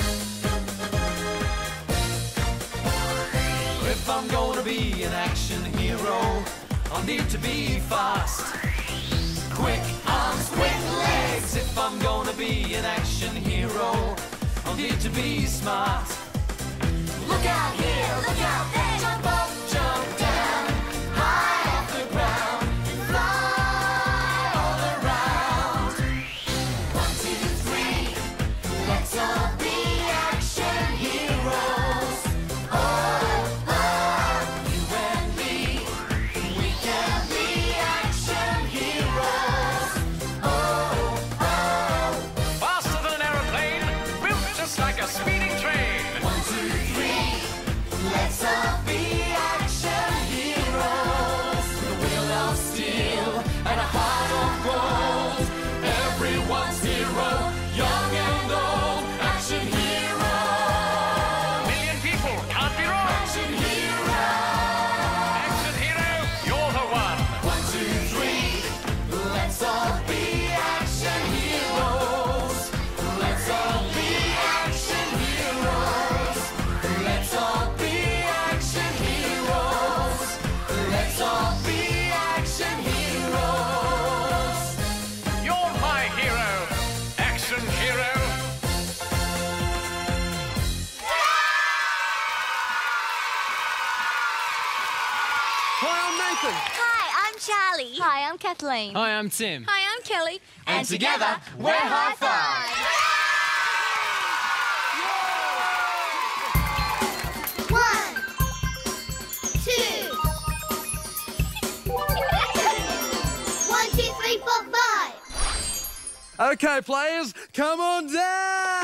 Speaker 1: If I'm gonna be an action hero, I'll need to be fast. Quick arms, quick legs. If I'm gonna be an action hero, I'll need to be smart. Look out here, look out there, jump up, jump down, high off the ground, fly all around. One, two, three, let's all be action heroes. Oh, oh, you and me, we can be action heroes. Oh, oh,
Speaker 9: Faster than an aeroplane, built just like a speeding train.
Speaker 1: one, two, three, let's all be action heroes. With a wheel of steel and a heart of gold, everyone's hero, young and old. Action hero,
Speaker 9: Million people can't be wrong.
Speaker 1: action hero.
Speaker 9: Action hero, you're the one.
Speaker 1: One, two, three, let's all be action heroes. Let's all be action heroes. Let's all be action heroes. Let's all be action heroes.
Speaker 9: You're my hero. Action hero.
Speaker 1: Hi, I'm Nathan.
Speaker 3: Hi, I'm Charlie.
Speaker 5: Hi, I'm Kathleen.
Speaker 4: Hi, I'm Tim.
Speaker 7: Hi, I'm Kelly.
Speaker 1: And together, we're Hi five.
Speaker 8: One, two, one, two, three, four, five.
Speaker 1: Okay, players, come on down!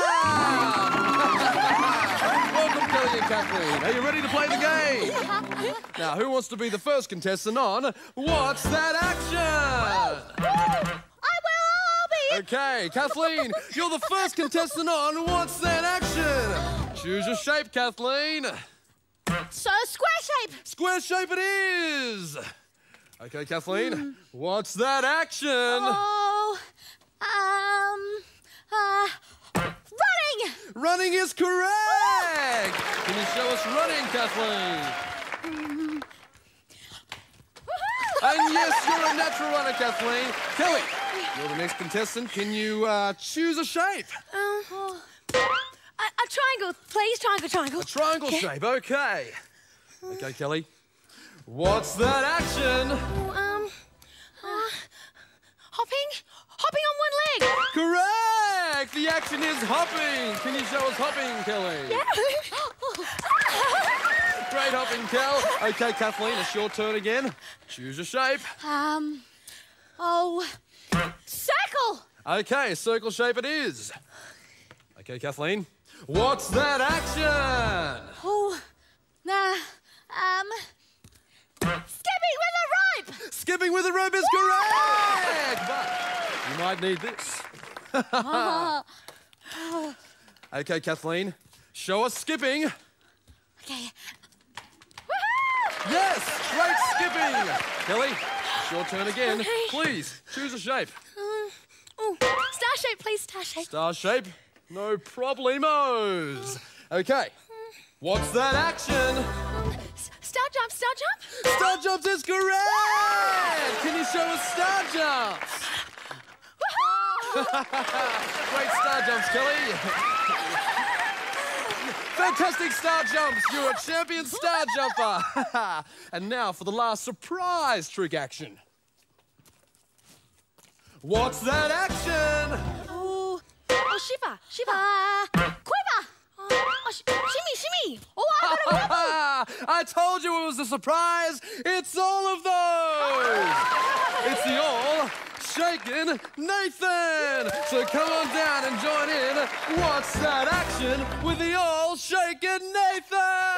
Speaker 1: Welcome, Kelly and Kathleen. Are you ready to play the game? Now, who wants to be the first contestant on What's That Action?
Speaker 3: I will all be.
Speaker 1: Okay, Kathleen, you're the first contestant on What's That Action? Choose your shape, Kathleen.
Speaker 3: So square shape.
Speaker 1: Square shape it is. Okay, Kathleen, what's that action?
Speaker 3: Oh, um, uh, running.
Speaker 1: Running is correct. Can you show us running, Kathleen? And yes, you're a natural runner, Kathleen. Kelly, you're the next contestant. Can you uh, choose a shape?
Speaker 7: Um, a, a triangle, please. Triangle, triangle.
Speaker 1: A triangle shape, okay. Okay, Kelly. What's that action?
Speaker 7: Oh, um, uh, hopping? Hopping on one leg.
Speaker 1: Correct! The action is hopping. Can you show us hopping, Kelly?
Speaker 7: Yeah.
Speaker 1: Great hopping, Kel. Okay, Kathleen, it's your turn again. Choose a shape.
Speaker 3: Um, oh, circle.
Speaker 1: Okay, circle shape it is. Okay, Kathleen. What's that action?
Speaker 3: Oh, nah, um, skipping with a rope.
Speaker 1: Skipping with a rope is correct! But you might need this. Okay, Kathleen. Show us skipping.
Speaker 3: Okay.
Speaker 1: Yes! Great skipping! Kelly, it's your turn again.
Speaker 7: Okay.
Speaker 1: Please, choose a shape.
Speaker 7: Um, oh, star shape, please. Star shape.
Speaker 1: Star shape, no problemos. Okay, what's that action?
Speaker 7: Um, s- star jump, star jump.
Speaker 1: Star jumps is correct! Can you show us star jumps? Great star jumps, Kelly. Fantastic star jumps. You're a champion star jumper. And now for the last surprise trick action. What's that action?
Speaker 3: Oh,
Speaker 7: Oh, shiver, shiver.
Speaker 5: Uh, quiver.
Speaker 7: Oh, sh shimmy, shimmy. Oh, I got a
Speaker 1: I told you it was a surprise. It's all of those. It's the all shaking Nathan. So come on down and join in. What's that action with the all shaking Nathan?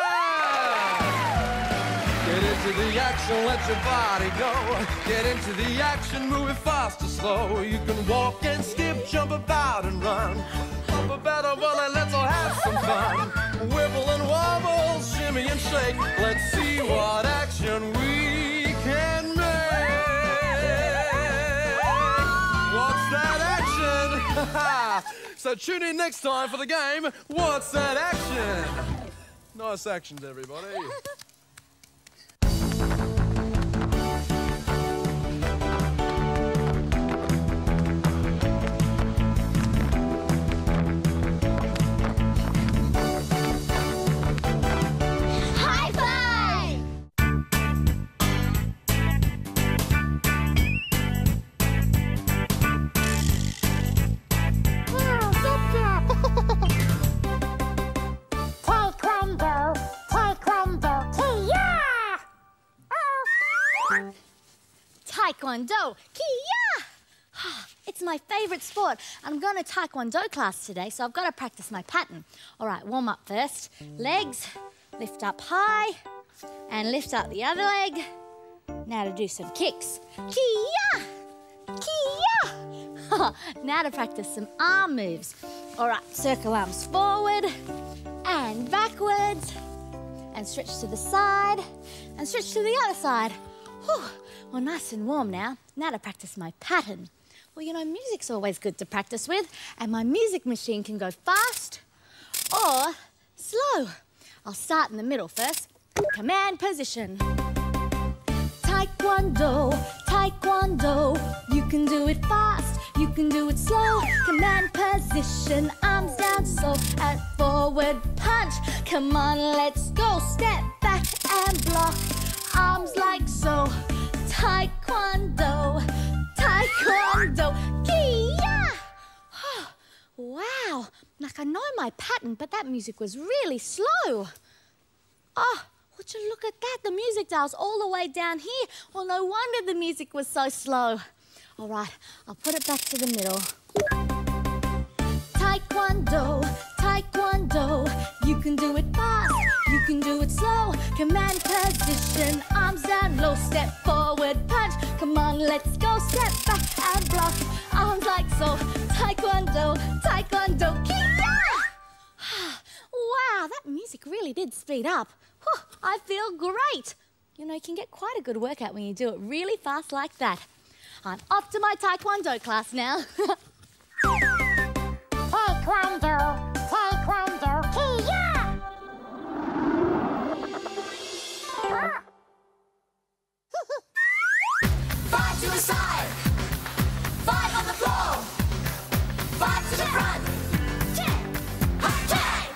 Speaker 1: Get into the action, let your body go. Get into the action, move it fast or slow. You can walk and skip, jump about and run. Up a better, well, and let's all have some fun. Wibble and wobble, shimmy and shake. Let's see what action we can make. What's that action? So tune in next time for the game, What's That Action? Nice actions, everybody.
Speaker 5: Taekwondo, Kia! It's my favourite sport. I'm going to Taekwondo class today, so I've got to practice my pattern. All right, warm up first. Legs, lift up high, and lift up the other leg. Now to do some kicks. Kia! Kia! Now to practice some arm moves. All right, circle arms forward and backwards, and stretch to the side, and stretch to the other side. Whew. Well, nice and warm now. Now to practice my pattern. Well, you know, music's always good to practice with, and my music machine can go fast or slow. I'll start in the middle first. Command position. Taekwondo, Taekwondo. You can do it fast, you can do it slow. Command position, arms down, so at forward punch. Come on, let's go. Step back and block. Arms like so. Taekwondo, Taekwondo, Kia! Wow, like I know my pattern, but that music was really slow. Oh, would you look at that? The music dial's all the way down here. Well, no wonder the music was so slow. All right, I'll put it back to the middle. Taekwondo, Taekwondo, you can do it fast, you can do it slow. Command position, arms down low, step forward, punch. Come on, let's go, step back and block. Arms like so, Taekwondo, Taekwondo, Kia! Wow, that music really did speed up. Whew, I feel great. You know, you can get quite a good workout when you do it really fast like that. I'm off to my Taekwondo class now.
Speaker 8: Taekwondo, Taekwondo, Kia!
Speaker 3: Five to the side, five on the floor, five to the front. Hi-five!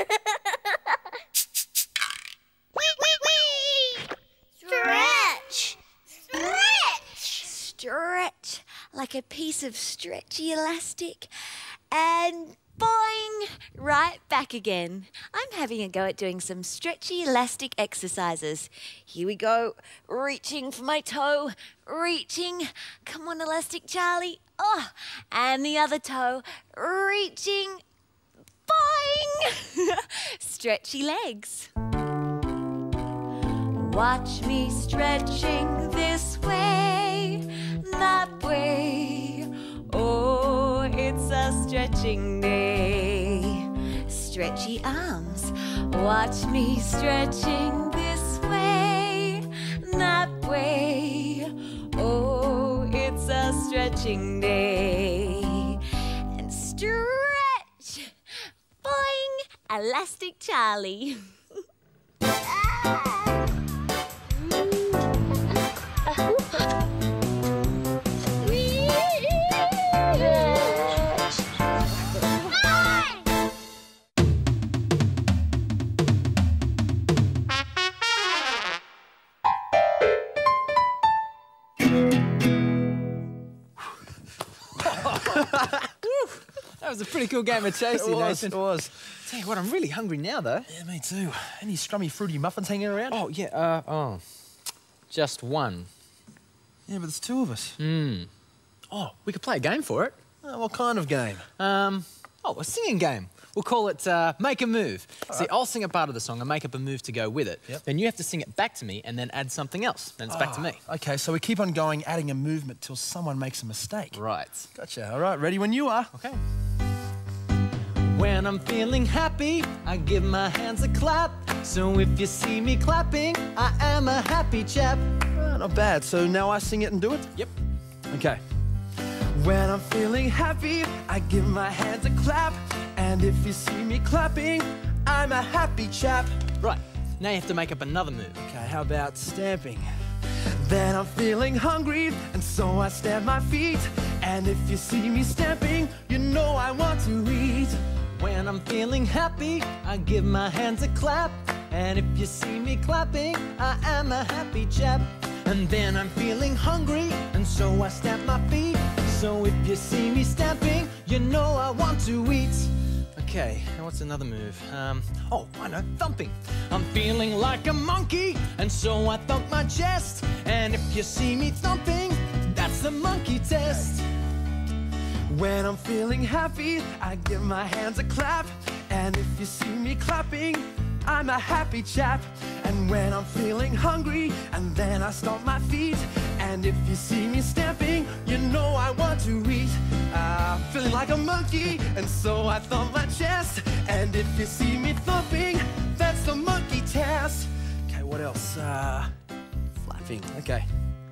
Speaker 8: Wee, wee, wee! Stretch! Stretch!
Speaker 3: Stretch like a piece of stretchy elastic, and boing, right back again. I'm having a go at doing some stretchy elastic exercises. Here we go. Reaching for my toe, reaching. Come on, elastic Charlie. Oh, and the other toe, reaching. Boing! Stretchy legs. Watch me stretching this way, that way. Oh, it's a stretching day. Stretchy arms. Watch me stretching this way, that way. Oh, it's a stretching day. And stretch. Boing. Elastic Charlie.
Speaker 4: That was a pretty cool game of chasing,
Speaker 1: It was,
Speaker 4: Nathan.
Speaker 1: it was.
Speaker 4: Tell you what, I'm really hungry now, though.
Speaker 1: Yeah, me too. Any scrummy, fruity muffins hanging around?
Speaker 4: Oh, yeah, uh, oh. Just one.
Speaker 1: Yeah, but there's two of us.
Speaker 4: Hmm. Oh, we could play a game for it.
Speaker 1: Oh, what kind of game?
Speaker 4: Um, oh, a singing game. We'll call it uh, Make a Move.
Speaker 1: All
Speaker 4: See,
Speaker 1: right.
Speaker 4: I'll sing a part of the song and make up a move to go with it.
Speaker 1: Yep.
Speaker 4: Then you have to sing it back to me and then add something else. Then it's back to
Speaker 1: Ah,
Speaker 4: me.
Speaker 1: Okay, so we keep on going, adding a movement till someone makes a mistake.
Speaker 4: Right.
Speaker 1: Gotcha. All right, ready when you are.
Speaker 4: Okay. When I'm feeling happy, I give my hands a clap. So if you see me clapping, I am a happy chap.
Speaker 1: Ah, not bad. So now I sing it and do it?
Speaker 4: Yep.
Speaker 1: Okay. When I'm feeling happy, I give my hands a clap. And if you see me clapping, I'm a happy chap.
Speaker 4: Right. Now you have to make up another move.
Speaker 1: Okay, how about stamping? Then I'm feeling hungry, and so I stamp my feet. And if you see me stamping, you know I want to eat.
Speaker 4: When I'm feeling happy, I give my hands a clap. And if you see me clapping, I am a happy chap. And then I'm feeling hungry, and so I stamp my feet. So if you see me stamping, you know I want to eat. Okay, and what's another move? Um, oh, I know, thumping. I'm feeling like a monkey, and so I thump my chest. And if you see me thumping, that's the monkey test.
Speaker 1: When I'm feeling happy, I give my hands a clap. And if you see me clapping, I'm a happy chap. And when I'm feeling hungry, and then I stomp my feet. And if you see me stamping, you know I want to eat. I'm feeling like a monkey, and so I thump my chest. And if you see me thumping, that's the monkey test. Okay, what else? Uh, flapping. Okay.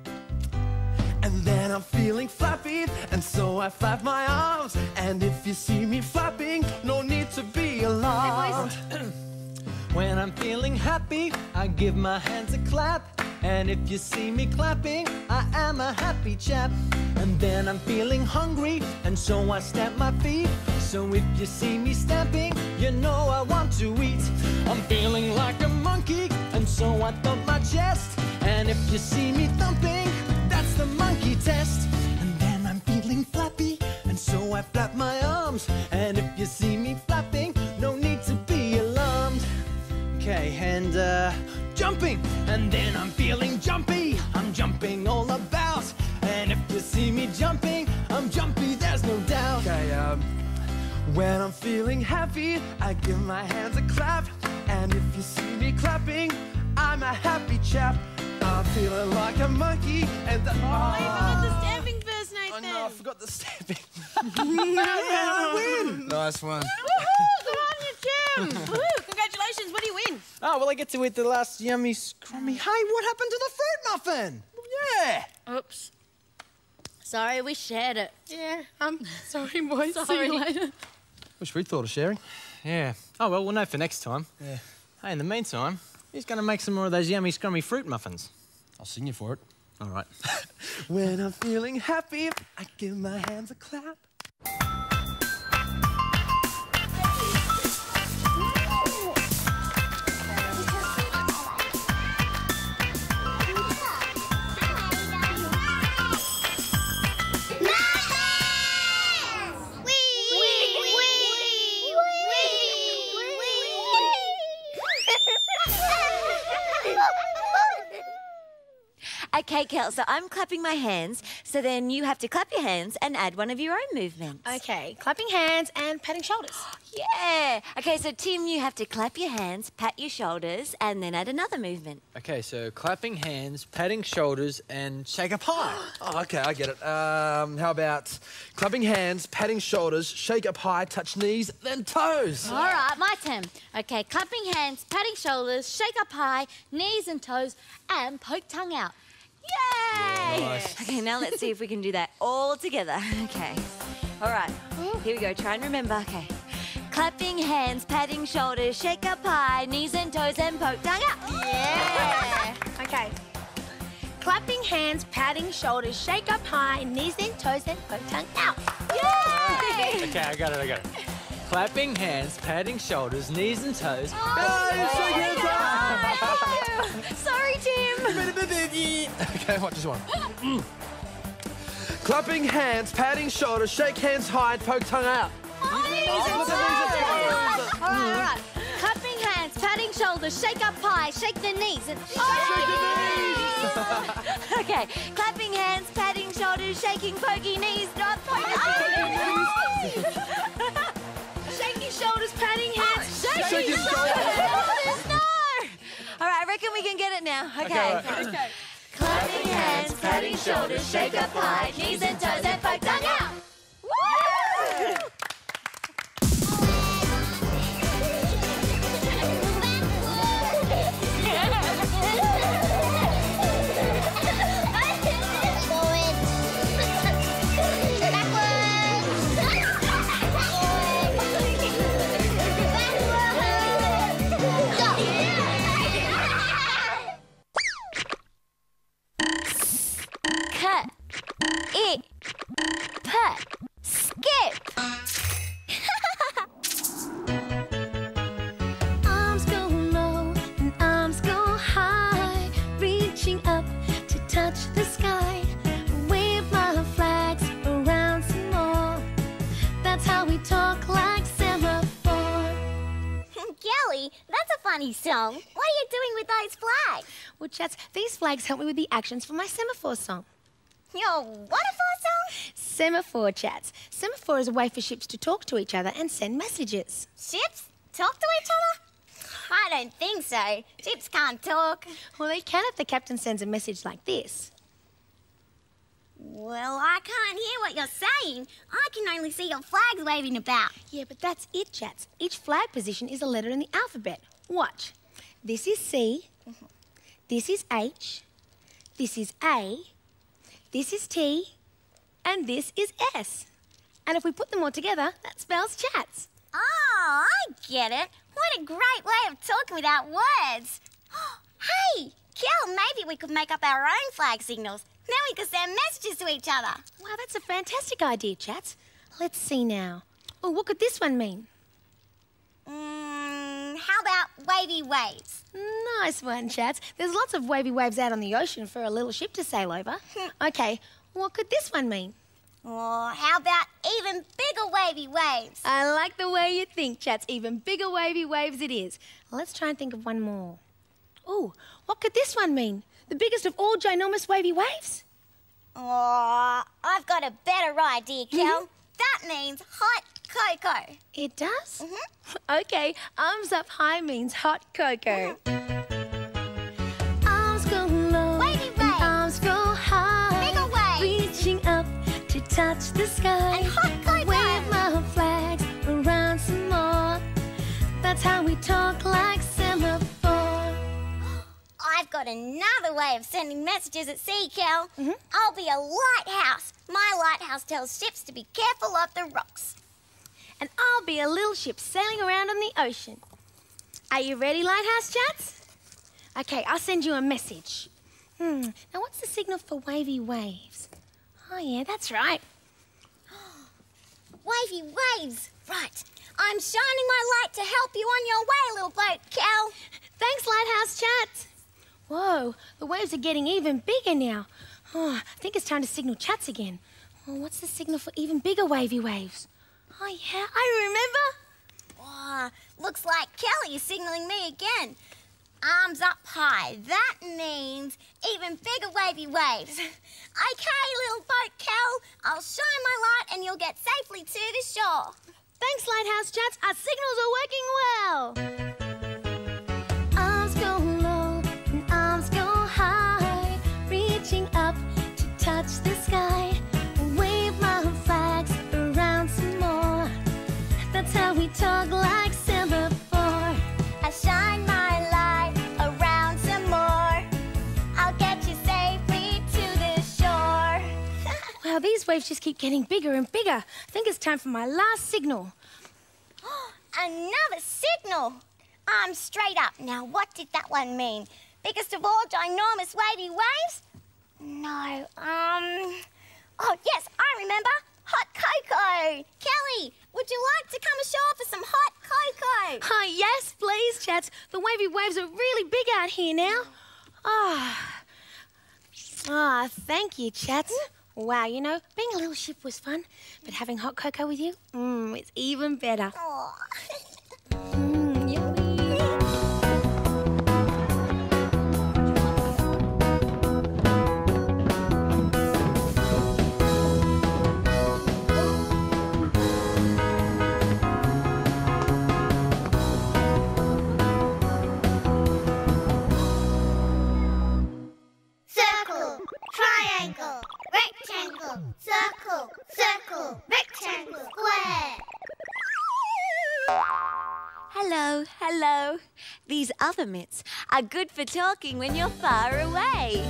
Speaker 1: And then I'm feeling flappy, and so I flap my arms. And if you see me flapping, no need to be alarmed.
Speaker 4: When I'm feeling happy, I give my hands a clap. And if you see me clapping, I am a happy chap. And then I'm feeling hungry, and so I stamp my feet. So if you see me stamping, you know I want to eat. I'm feeling like a monkey, and so I thump my chest. And if you see me thumping, that's the monkey test. And then I'm feeling flappy, and so I flap my arms. And if you see me flapping, no need to be alarmed. Okay, and uh, jumping. And then I'm feeling jumpy. I'm jumping all about. And if you see me jumping, I'm jumpy, there's no doubt.
Speaker 1: Okay, um, when I'm feeling happy, I give my hands a clap. And if you see me clapping, I'm a happy chap. I'm feeling like a monkey, and the, oh,
Speaker 7: You forgot the stamping first, Nathan.
Speaker 1: oh no, I forgot the stamping.
Speaker 7: I
Speaker 1: win. Nice one.
Speaker 7: Woohoo! Good on you, Jim. Woo! Congratulations. What do you win?
Speaker 4: Oh, well, I get to eat the last yummy, scrummy. Hey, what happened to the fruit muffin?
Speaker 1: Yeah.
Speaker 5: Oops. Sorry, we shared it.
Speaker 7: Yeah, I'm sorry, boys.
Speaker 5: Sorry.
Speaker 7: See you later.
Speaker 1: Wish we'd thought of sharing.
Speaker 4: Yeah. Oh, well, we'll know for next time.
Speaker 1: Yeah.
Speaker 4: Hey, in the meantime, who's going to make some more of those yummy, scrummy fruit muffins?
Speaker 1: I'll sing you for it.
Speaker 4: All right.
Speaker 1: When I'm feeling happy, I give my hands a clap.
Speaker 3: Okay, Kel, so I'm clapping my hands, so then you have to clap your hands and add one of your own movements.
Speaker 7: Okay, clapping hands and patting shoulders.
Speaker 3: Yeah. Okay, so Tim, you have to clap your hands, pat your shoulders, and then add another movement.
Speaker 4: Okay, so clapping hands, patting shoulders, and shake up high.
Speaker 1: Oh, okay, I get it. Um, how about clapping hands, patting shoulders, shake up high, touch knees, then toes.
Speaker 5: All right, my turn. Okay, clapping hands, patting shoulders, shake up high, knees and toes, and poke tongue out.
Speaker 3: Yay!
Speaker 1: Nice.
Speaker 3: Okay, now let's see if we can do that all together. Okay. All right. Here we go. Try and remember. Okay. Clapping hands, patting shoulders, shake up high, knees and toes, and poke tongue out.
Speaker 7: Yeah. Okay. Clapping hands, patting shoulders, shake up high, knees and toes, and poke tongue out.
Speaker 3: Yay!
Speaker 4: Okay, I got it, I got it. Clapping hands, patting shoulders, knees and toes.
Speaker 3: Sorry, Tim.
Speaker 1: Okay, what, just one. Clapping hands, patting shoulders, shake hands high, poke tongue out.
Speaker 3: Oh,
Speaker 5: All right, all right. Clapping hands, patting shoulders, shake up high, shake the knees, and
Speaker 3: Okay, clapping hands, patting shoulders, shaking pokey knees, not
Speaker 5: shaking shoulders, patting hands, shaking,
Speaker 1: Shaking
Speaker 5: shoulders.
Speaker 3: No! All right, I reckon we can get it now. Okay.
Speaker 1: Okay,
Speaker 5: Okay.
Speaker 3: Clapping hands, patting shoulders, shake up high, knees and toes and poke tongue out. Woo! Cut, it, put, skip.
Speaker 7: Arms go low and arms go high, reaching up to touch the sky. Wave my flags around some more. That's how we talk like semaphore.
Speaker 2: Kelly, that's a funny song. What are you doing with those flags?
Speaker 7: Well, chats, these flags help me with the actions for my semaphore song.
Speaker 2: Your what song?
Speaker 7: Semaphore, chats. Semaphore is a way for ships to talk to each other and send messages.
Speaker 2: Ships talk to each other? I don't think so. Ships can't talk.
Speaker 7: Well, they can if the captain sends a message like this.
Speaker 2: Well, I can't hear what you're saying. I can only see your flags waving about.
Speaker 7: Yeah, but that's it, chats. Each flag position is a letter in the alphabet. Watch. This is C. This is H. This is A. This is T. And this is S. And if we put them all together, that spells chats.
Speaker 2: Oh, I get it. What a great way of talking without words. Hey, Kel, maybe we could make up our own flag signals. Then we could send messages to each other.
Speaker 7: Wow, that's a fantastic idea, chats. Let's see now. Oh, what could this one mean?
Speaker 2: Mm, how about wavy waves?
Speaker 7: Nice one, chats. There's lots of wavy waves out on the ocean for a little ship to sail over. Okay, what could this one mean?
Speaker 2: Or how about even bigger wavy waves?
Speaker 7: I like the way you think, chats. Even bigger wavy waves it is. Let's try and think of one more. Oh, what could this one mean? The biggest of all ginormous wavy waves?
Speaker 2: Oh, I've got a better idea, Kel. That means hot cocoa.
Speaker 7: It does? Okay, arms up high means hot cocoa. Arms go low,
Speaker 2: Wavy
Speaker 7: and
Speaker 2: wave.
Speaker 7: arms go high.
Speaker 2: Bigger wave.
Speaker 7: Reaching up to touch the sky.
Speaker 2: And hot cocoa.
Speaker 7: Wave my flags around some more. That's how we talk like semaphore.
Speaker 2: I've got another way of sending messages at sea, Kel. I'll be a lighthouse. My lighthouse tells ships to be careful of the rocks.
Speaker 7: And I'll be a little ship sailing around on the ocean. Are you ready, lighthouse chats? Okay, I'll send you a message. Hmm, now what's the signal for wavy waves? Oh yeah, that's right.
Speaker 2: Wavy waves. Right. I'm shining my light to help you on your way, little boat, Kel.
Speaker 7: Thanks, lighthouse chats. Whoa, the waves are getting even bigger now. Oh, I think it's time to signal chats again. Oh, what's the signal for even bigger wavy waves? Oh yeah, I remember.
Speaker 2: Oh, looks like Kelly is signaling me again. Arms up high. That means even bigger wavy waves. Okay, little boat Kel, I'll shine my light and you'll get safely to the shore.
Speaker 7: Thanks, lighthouse chats. Our signals are working well. Arms go low and arms go high, reaching up to touch the sky. Wave my flags around some more. That's how we talk like semaphore.
Speaker 2: I shine my light around some more. I'll get you safely to the shore.
Speaker 7: Wow, these waves just keep getting bigger and bigger. I think it's time for my last signal.
Speaker 2: Another signal. I'm straight up. Now, what did that one mean? Biggest of all ginormous wavy waves? No, um... Oh, yes, I remember. Hot cocoa. Kelly, would you like to come ashore for some hot cocoa?
Speaker 7: Oh, yes, please, chats. The wavy waves are really big out here now. Ah, ah, thank you, chats. Wow, you know, being a little ship was fun, but having hot cocoa with you, mmm, it's even better.
Speaker 2: Aw.
Speaker 7: Mmm, yummy.
Speaker 8: Circle, triangle, rectangle, circle, circle, rectangle, square.
Speaker 3: Hello, hello. These other mitts are good for talking when you're far away.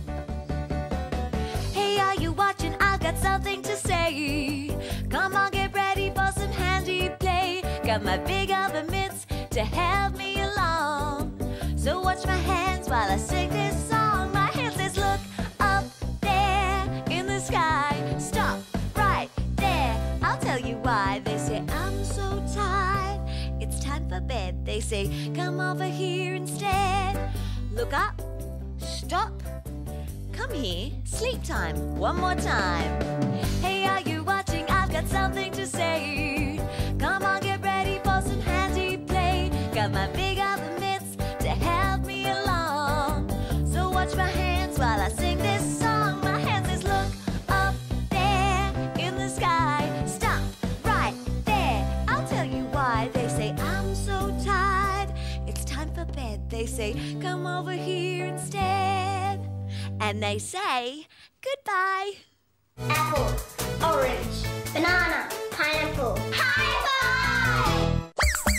Speaker 3: Hey, are you watching? I've got something to say. Come on, get ready for some handy play. Got my big other mitts to help me along. So watch my hands while I sing this song. My hand says look up there in the sky. Stop right there. I'll tell you why. They say I'm so tired. It's time for bed. They say come over here instead. Look up. Stop. Come here. Sleep time. One more time. Hey, are you watching? I've got something to say. Come on, get ready for some handy play. Got my big other mitts to help me along. So watch my hands while I sing this song. My hand says look up there in the sky. Stop right there. I'll tell you why. They say I'm so tired. It's time for bed. They say come over here instead. And they say goodbye.
Speaker 8: Apple, orange, banana, pineapple. High five!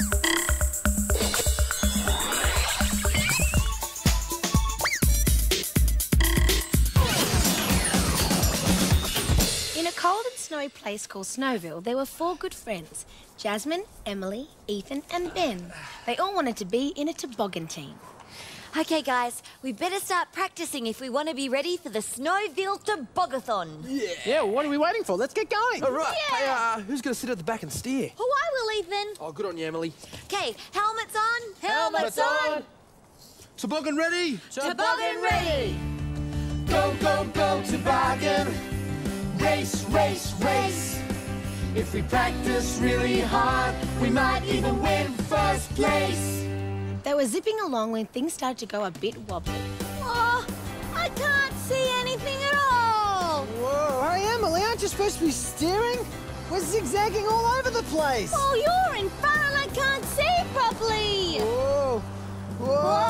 Speaker 7: In a cold and snowy place called Snowville, there were four good friends. Jasmine, Emily, Ethan and Ben. They all wanted to be in a toboggan team.
Speaker 3: Okay, guys, we better start practicing if we want to be ready for the Snowville Toboggathon.
Speaker 1: Yeah.
Speaker 6: Yeah, well, what are we waiting for? Let's get going.
Speaker 1: All right. Hey, uh, who's going to sit at the back and steer?
Speaker 3: Oh, I will, Ethan.
Speaker 1: Oh, good on you, Emily.
Speaker 3: Okay, helmets on.
Speaker 6: Helmets on.
Speaker 1: Toboggan ready?
Speaker 3: Toboggan ready.
Speaker 1: Go, go, go, toboggan. Race, race, race. If we practice really hard, we might even win first place.
Speaker 7: They were zipping along when things started to go a bit wobbly.
Speaker 5: Oh, I can't see anything at all.
Speaker 6: Whoa, hey, Emily, aren't you supposed to be steering? We're zigzagging all over the place.
Speaker 5: Oh, you're in front and I can't see properly.
Speaker 6: Whoa. Whoa.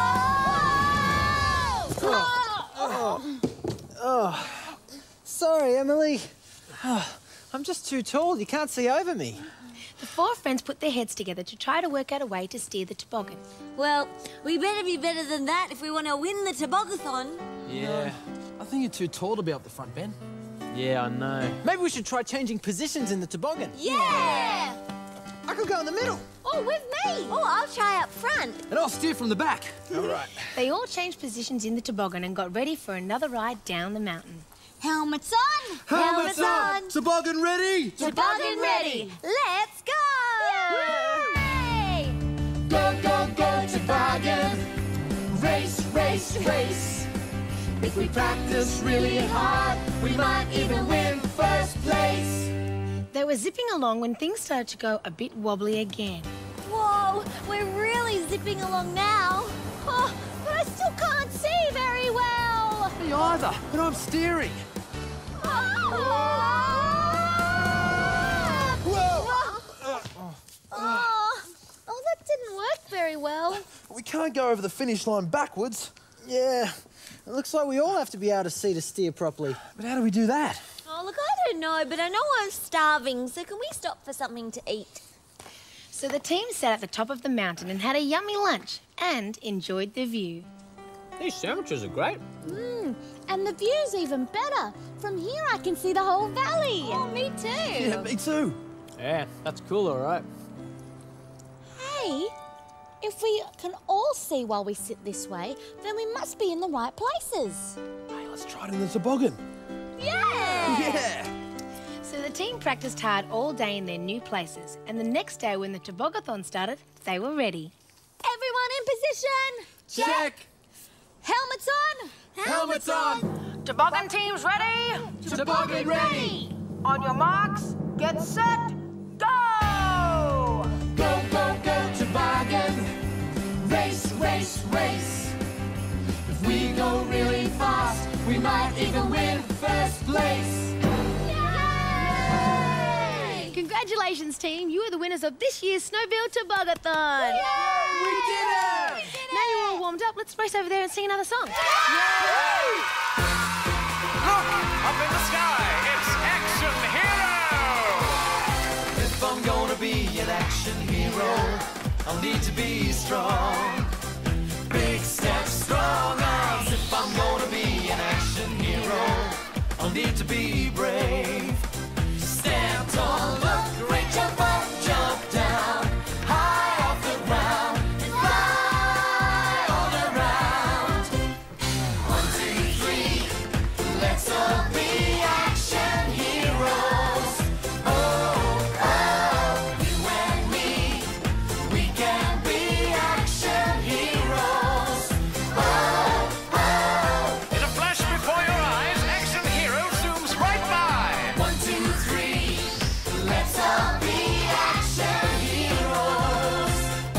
Speaker 5: Whoa!
Speaker 6: Oh. Oh. Sorry, Emily. Oh, I'm just too tall. You can't see over me.
Speaker 7: The four friends put their heads together to try to work out a way to steer the toboggan.
Speaker 3: Well, we better be better than that if we want to win the Toboggathon.
Speaker 6: Yeah.
Speaker 1: I think you're too tall to be up the front, Ben.
Speaker 6: Yeah, I know. Maybe we should try changing positions in the toboggan.
Speaker 3: Yeah!
Speaker 6: I could go in the middle.
Speaker 3: Oh, with me. Oh, I'll try up front.
Speaker 1: And I'll steer from the back. All right.
Speaker 7: They all changed positions in the toboggan and got ready for another ride down the mountain.
Speaker 3: Helmets on.
Speaker 1: Helmets on. Toboggan ready?
Speaker 3: Toboggan ready. Let's go! Yay!
Speaker 1: Go, go, go, toboggan. Race, race, race. If we practice really hard, we might even win first place.
Speaker 7: They were zipping along when things started to go a bit wobbly again.
Speaker 3: Whoa, we're really zipping along now.
Speaker 5: Oh, but I still can't see very well.
Speaker 1: Me either, but I'm steering.
Speaker 5: Oh, oh, that didn't work very well.
Speaker 1: We can't go over the finish line backwards.
Speaker 6: Yeah. It looks like we all have to be able to see to steer properly.
Speaker 1: But how do we do that?
Speaker 3: Oh, look, I don't know, but I know I'm starving, so can we stop for something to eat?
Speaker 7: So the team sat at the top of the mountain and had a yummy lunch and enjoyed the view.
Speaker 6: These sandwiches are great.
Speaker 5: Mmm, and the view's even better. From here I can see the whole valley.
Speaker 3: Oh, me too.
Speaker 1: Yeah, me too.
Speaker 6: Yeah, that's cool, all right.
Speaker 5: Hey, if we can all see while we sit this way, then we must be in the right places.
Speaker 1: Hey, let's try it in the toboggan.
Speaker 3: Yeah!
Speaker 1: Yeah!
Speaker 7: So the team practiced hard all day in their new places, and the next day when the toboggathon started, they were ready.
Speaker 5: Everyone in position.
Speaker 1: Check!
Speaker 5: Helmets on.
Speaker 1: Helmets on!
Speaker 10: Toboggan teams ready?
Speaker 1: Toboggan ready!
Speaker 10: On your marks, get set, go!
Speaker 1: Go, go, go, toboggan! Race, race, race! If we go really fast, we might even win first place!
Speaker 7: Yay! Congratulations, team. You are the winners of this year's Snowmobile Toboggathon.
Speaker 1: We did it!
Speaker 7: Now you're all warmed up, let's race over there and sing another song.
Speaker 9: Look, up in the sky, it's Action Hero!
Speaker 6: If I'm gonna be an action hero, I'll need to be strong. Big steps, strong arms. If I'm gonna be an action hero, I'll need to be brave. Stand tall, look great, jump up, jump down, high off the ground, and fly all around. One, two, three, let's all be action heroes. Oh, oh, you and me, we can be action heroes. Oh, oh.
Speaker 9: In a flash before your eyes, Action Hero zooms right by.
Speaker 6: One, two, three, let's all be action heroes.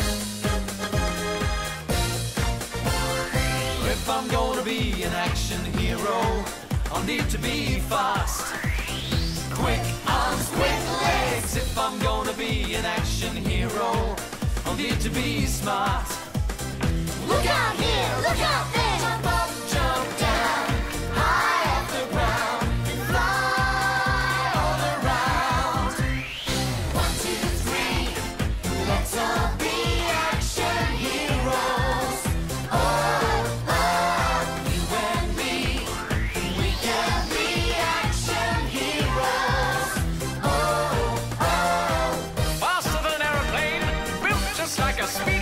Speaker 6: If I'm gonna be an action hero, I'll need to be fast. Quick arms, quick legs. If I'm gonna be an action hero, I'll need to be smart. Look out here, look out there. Jump up, jump down, high off the ground, and fly all around. One, two, three, let's all be action heroes. Oh, oh, you and me, we can be action heroes. Oh, oh.
Speaker 9: Faster than an aeroplane, built just like a speed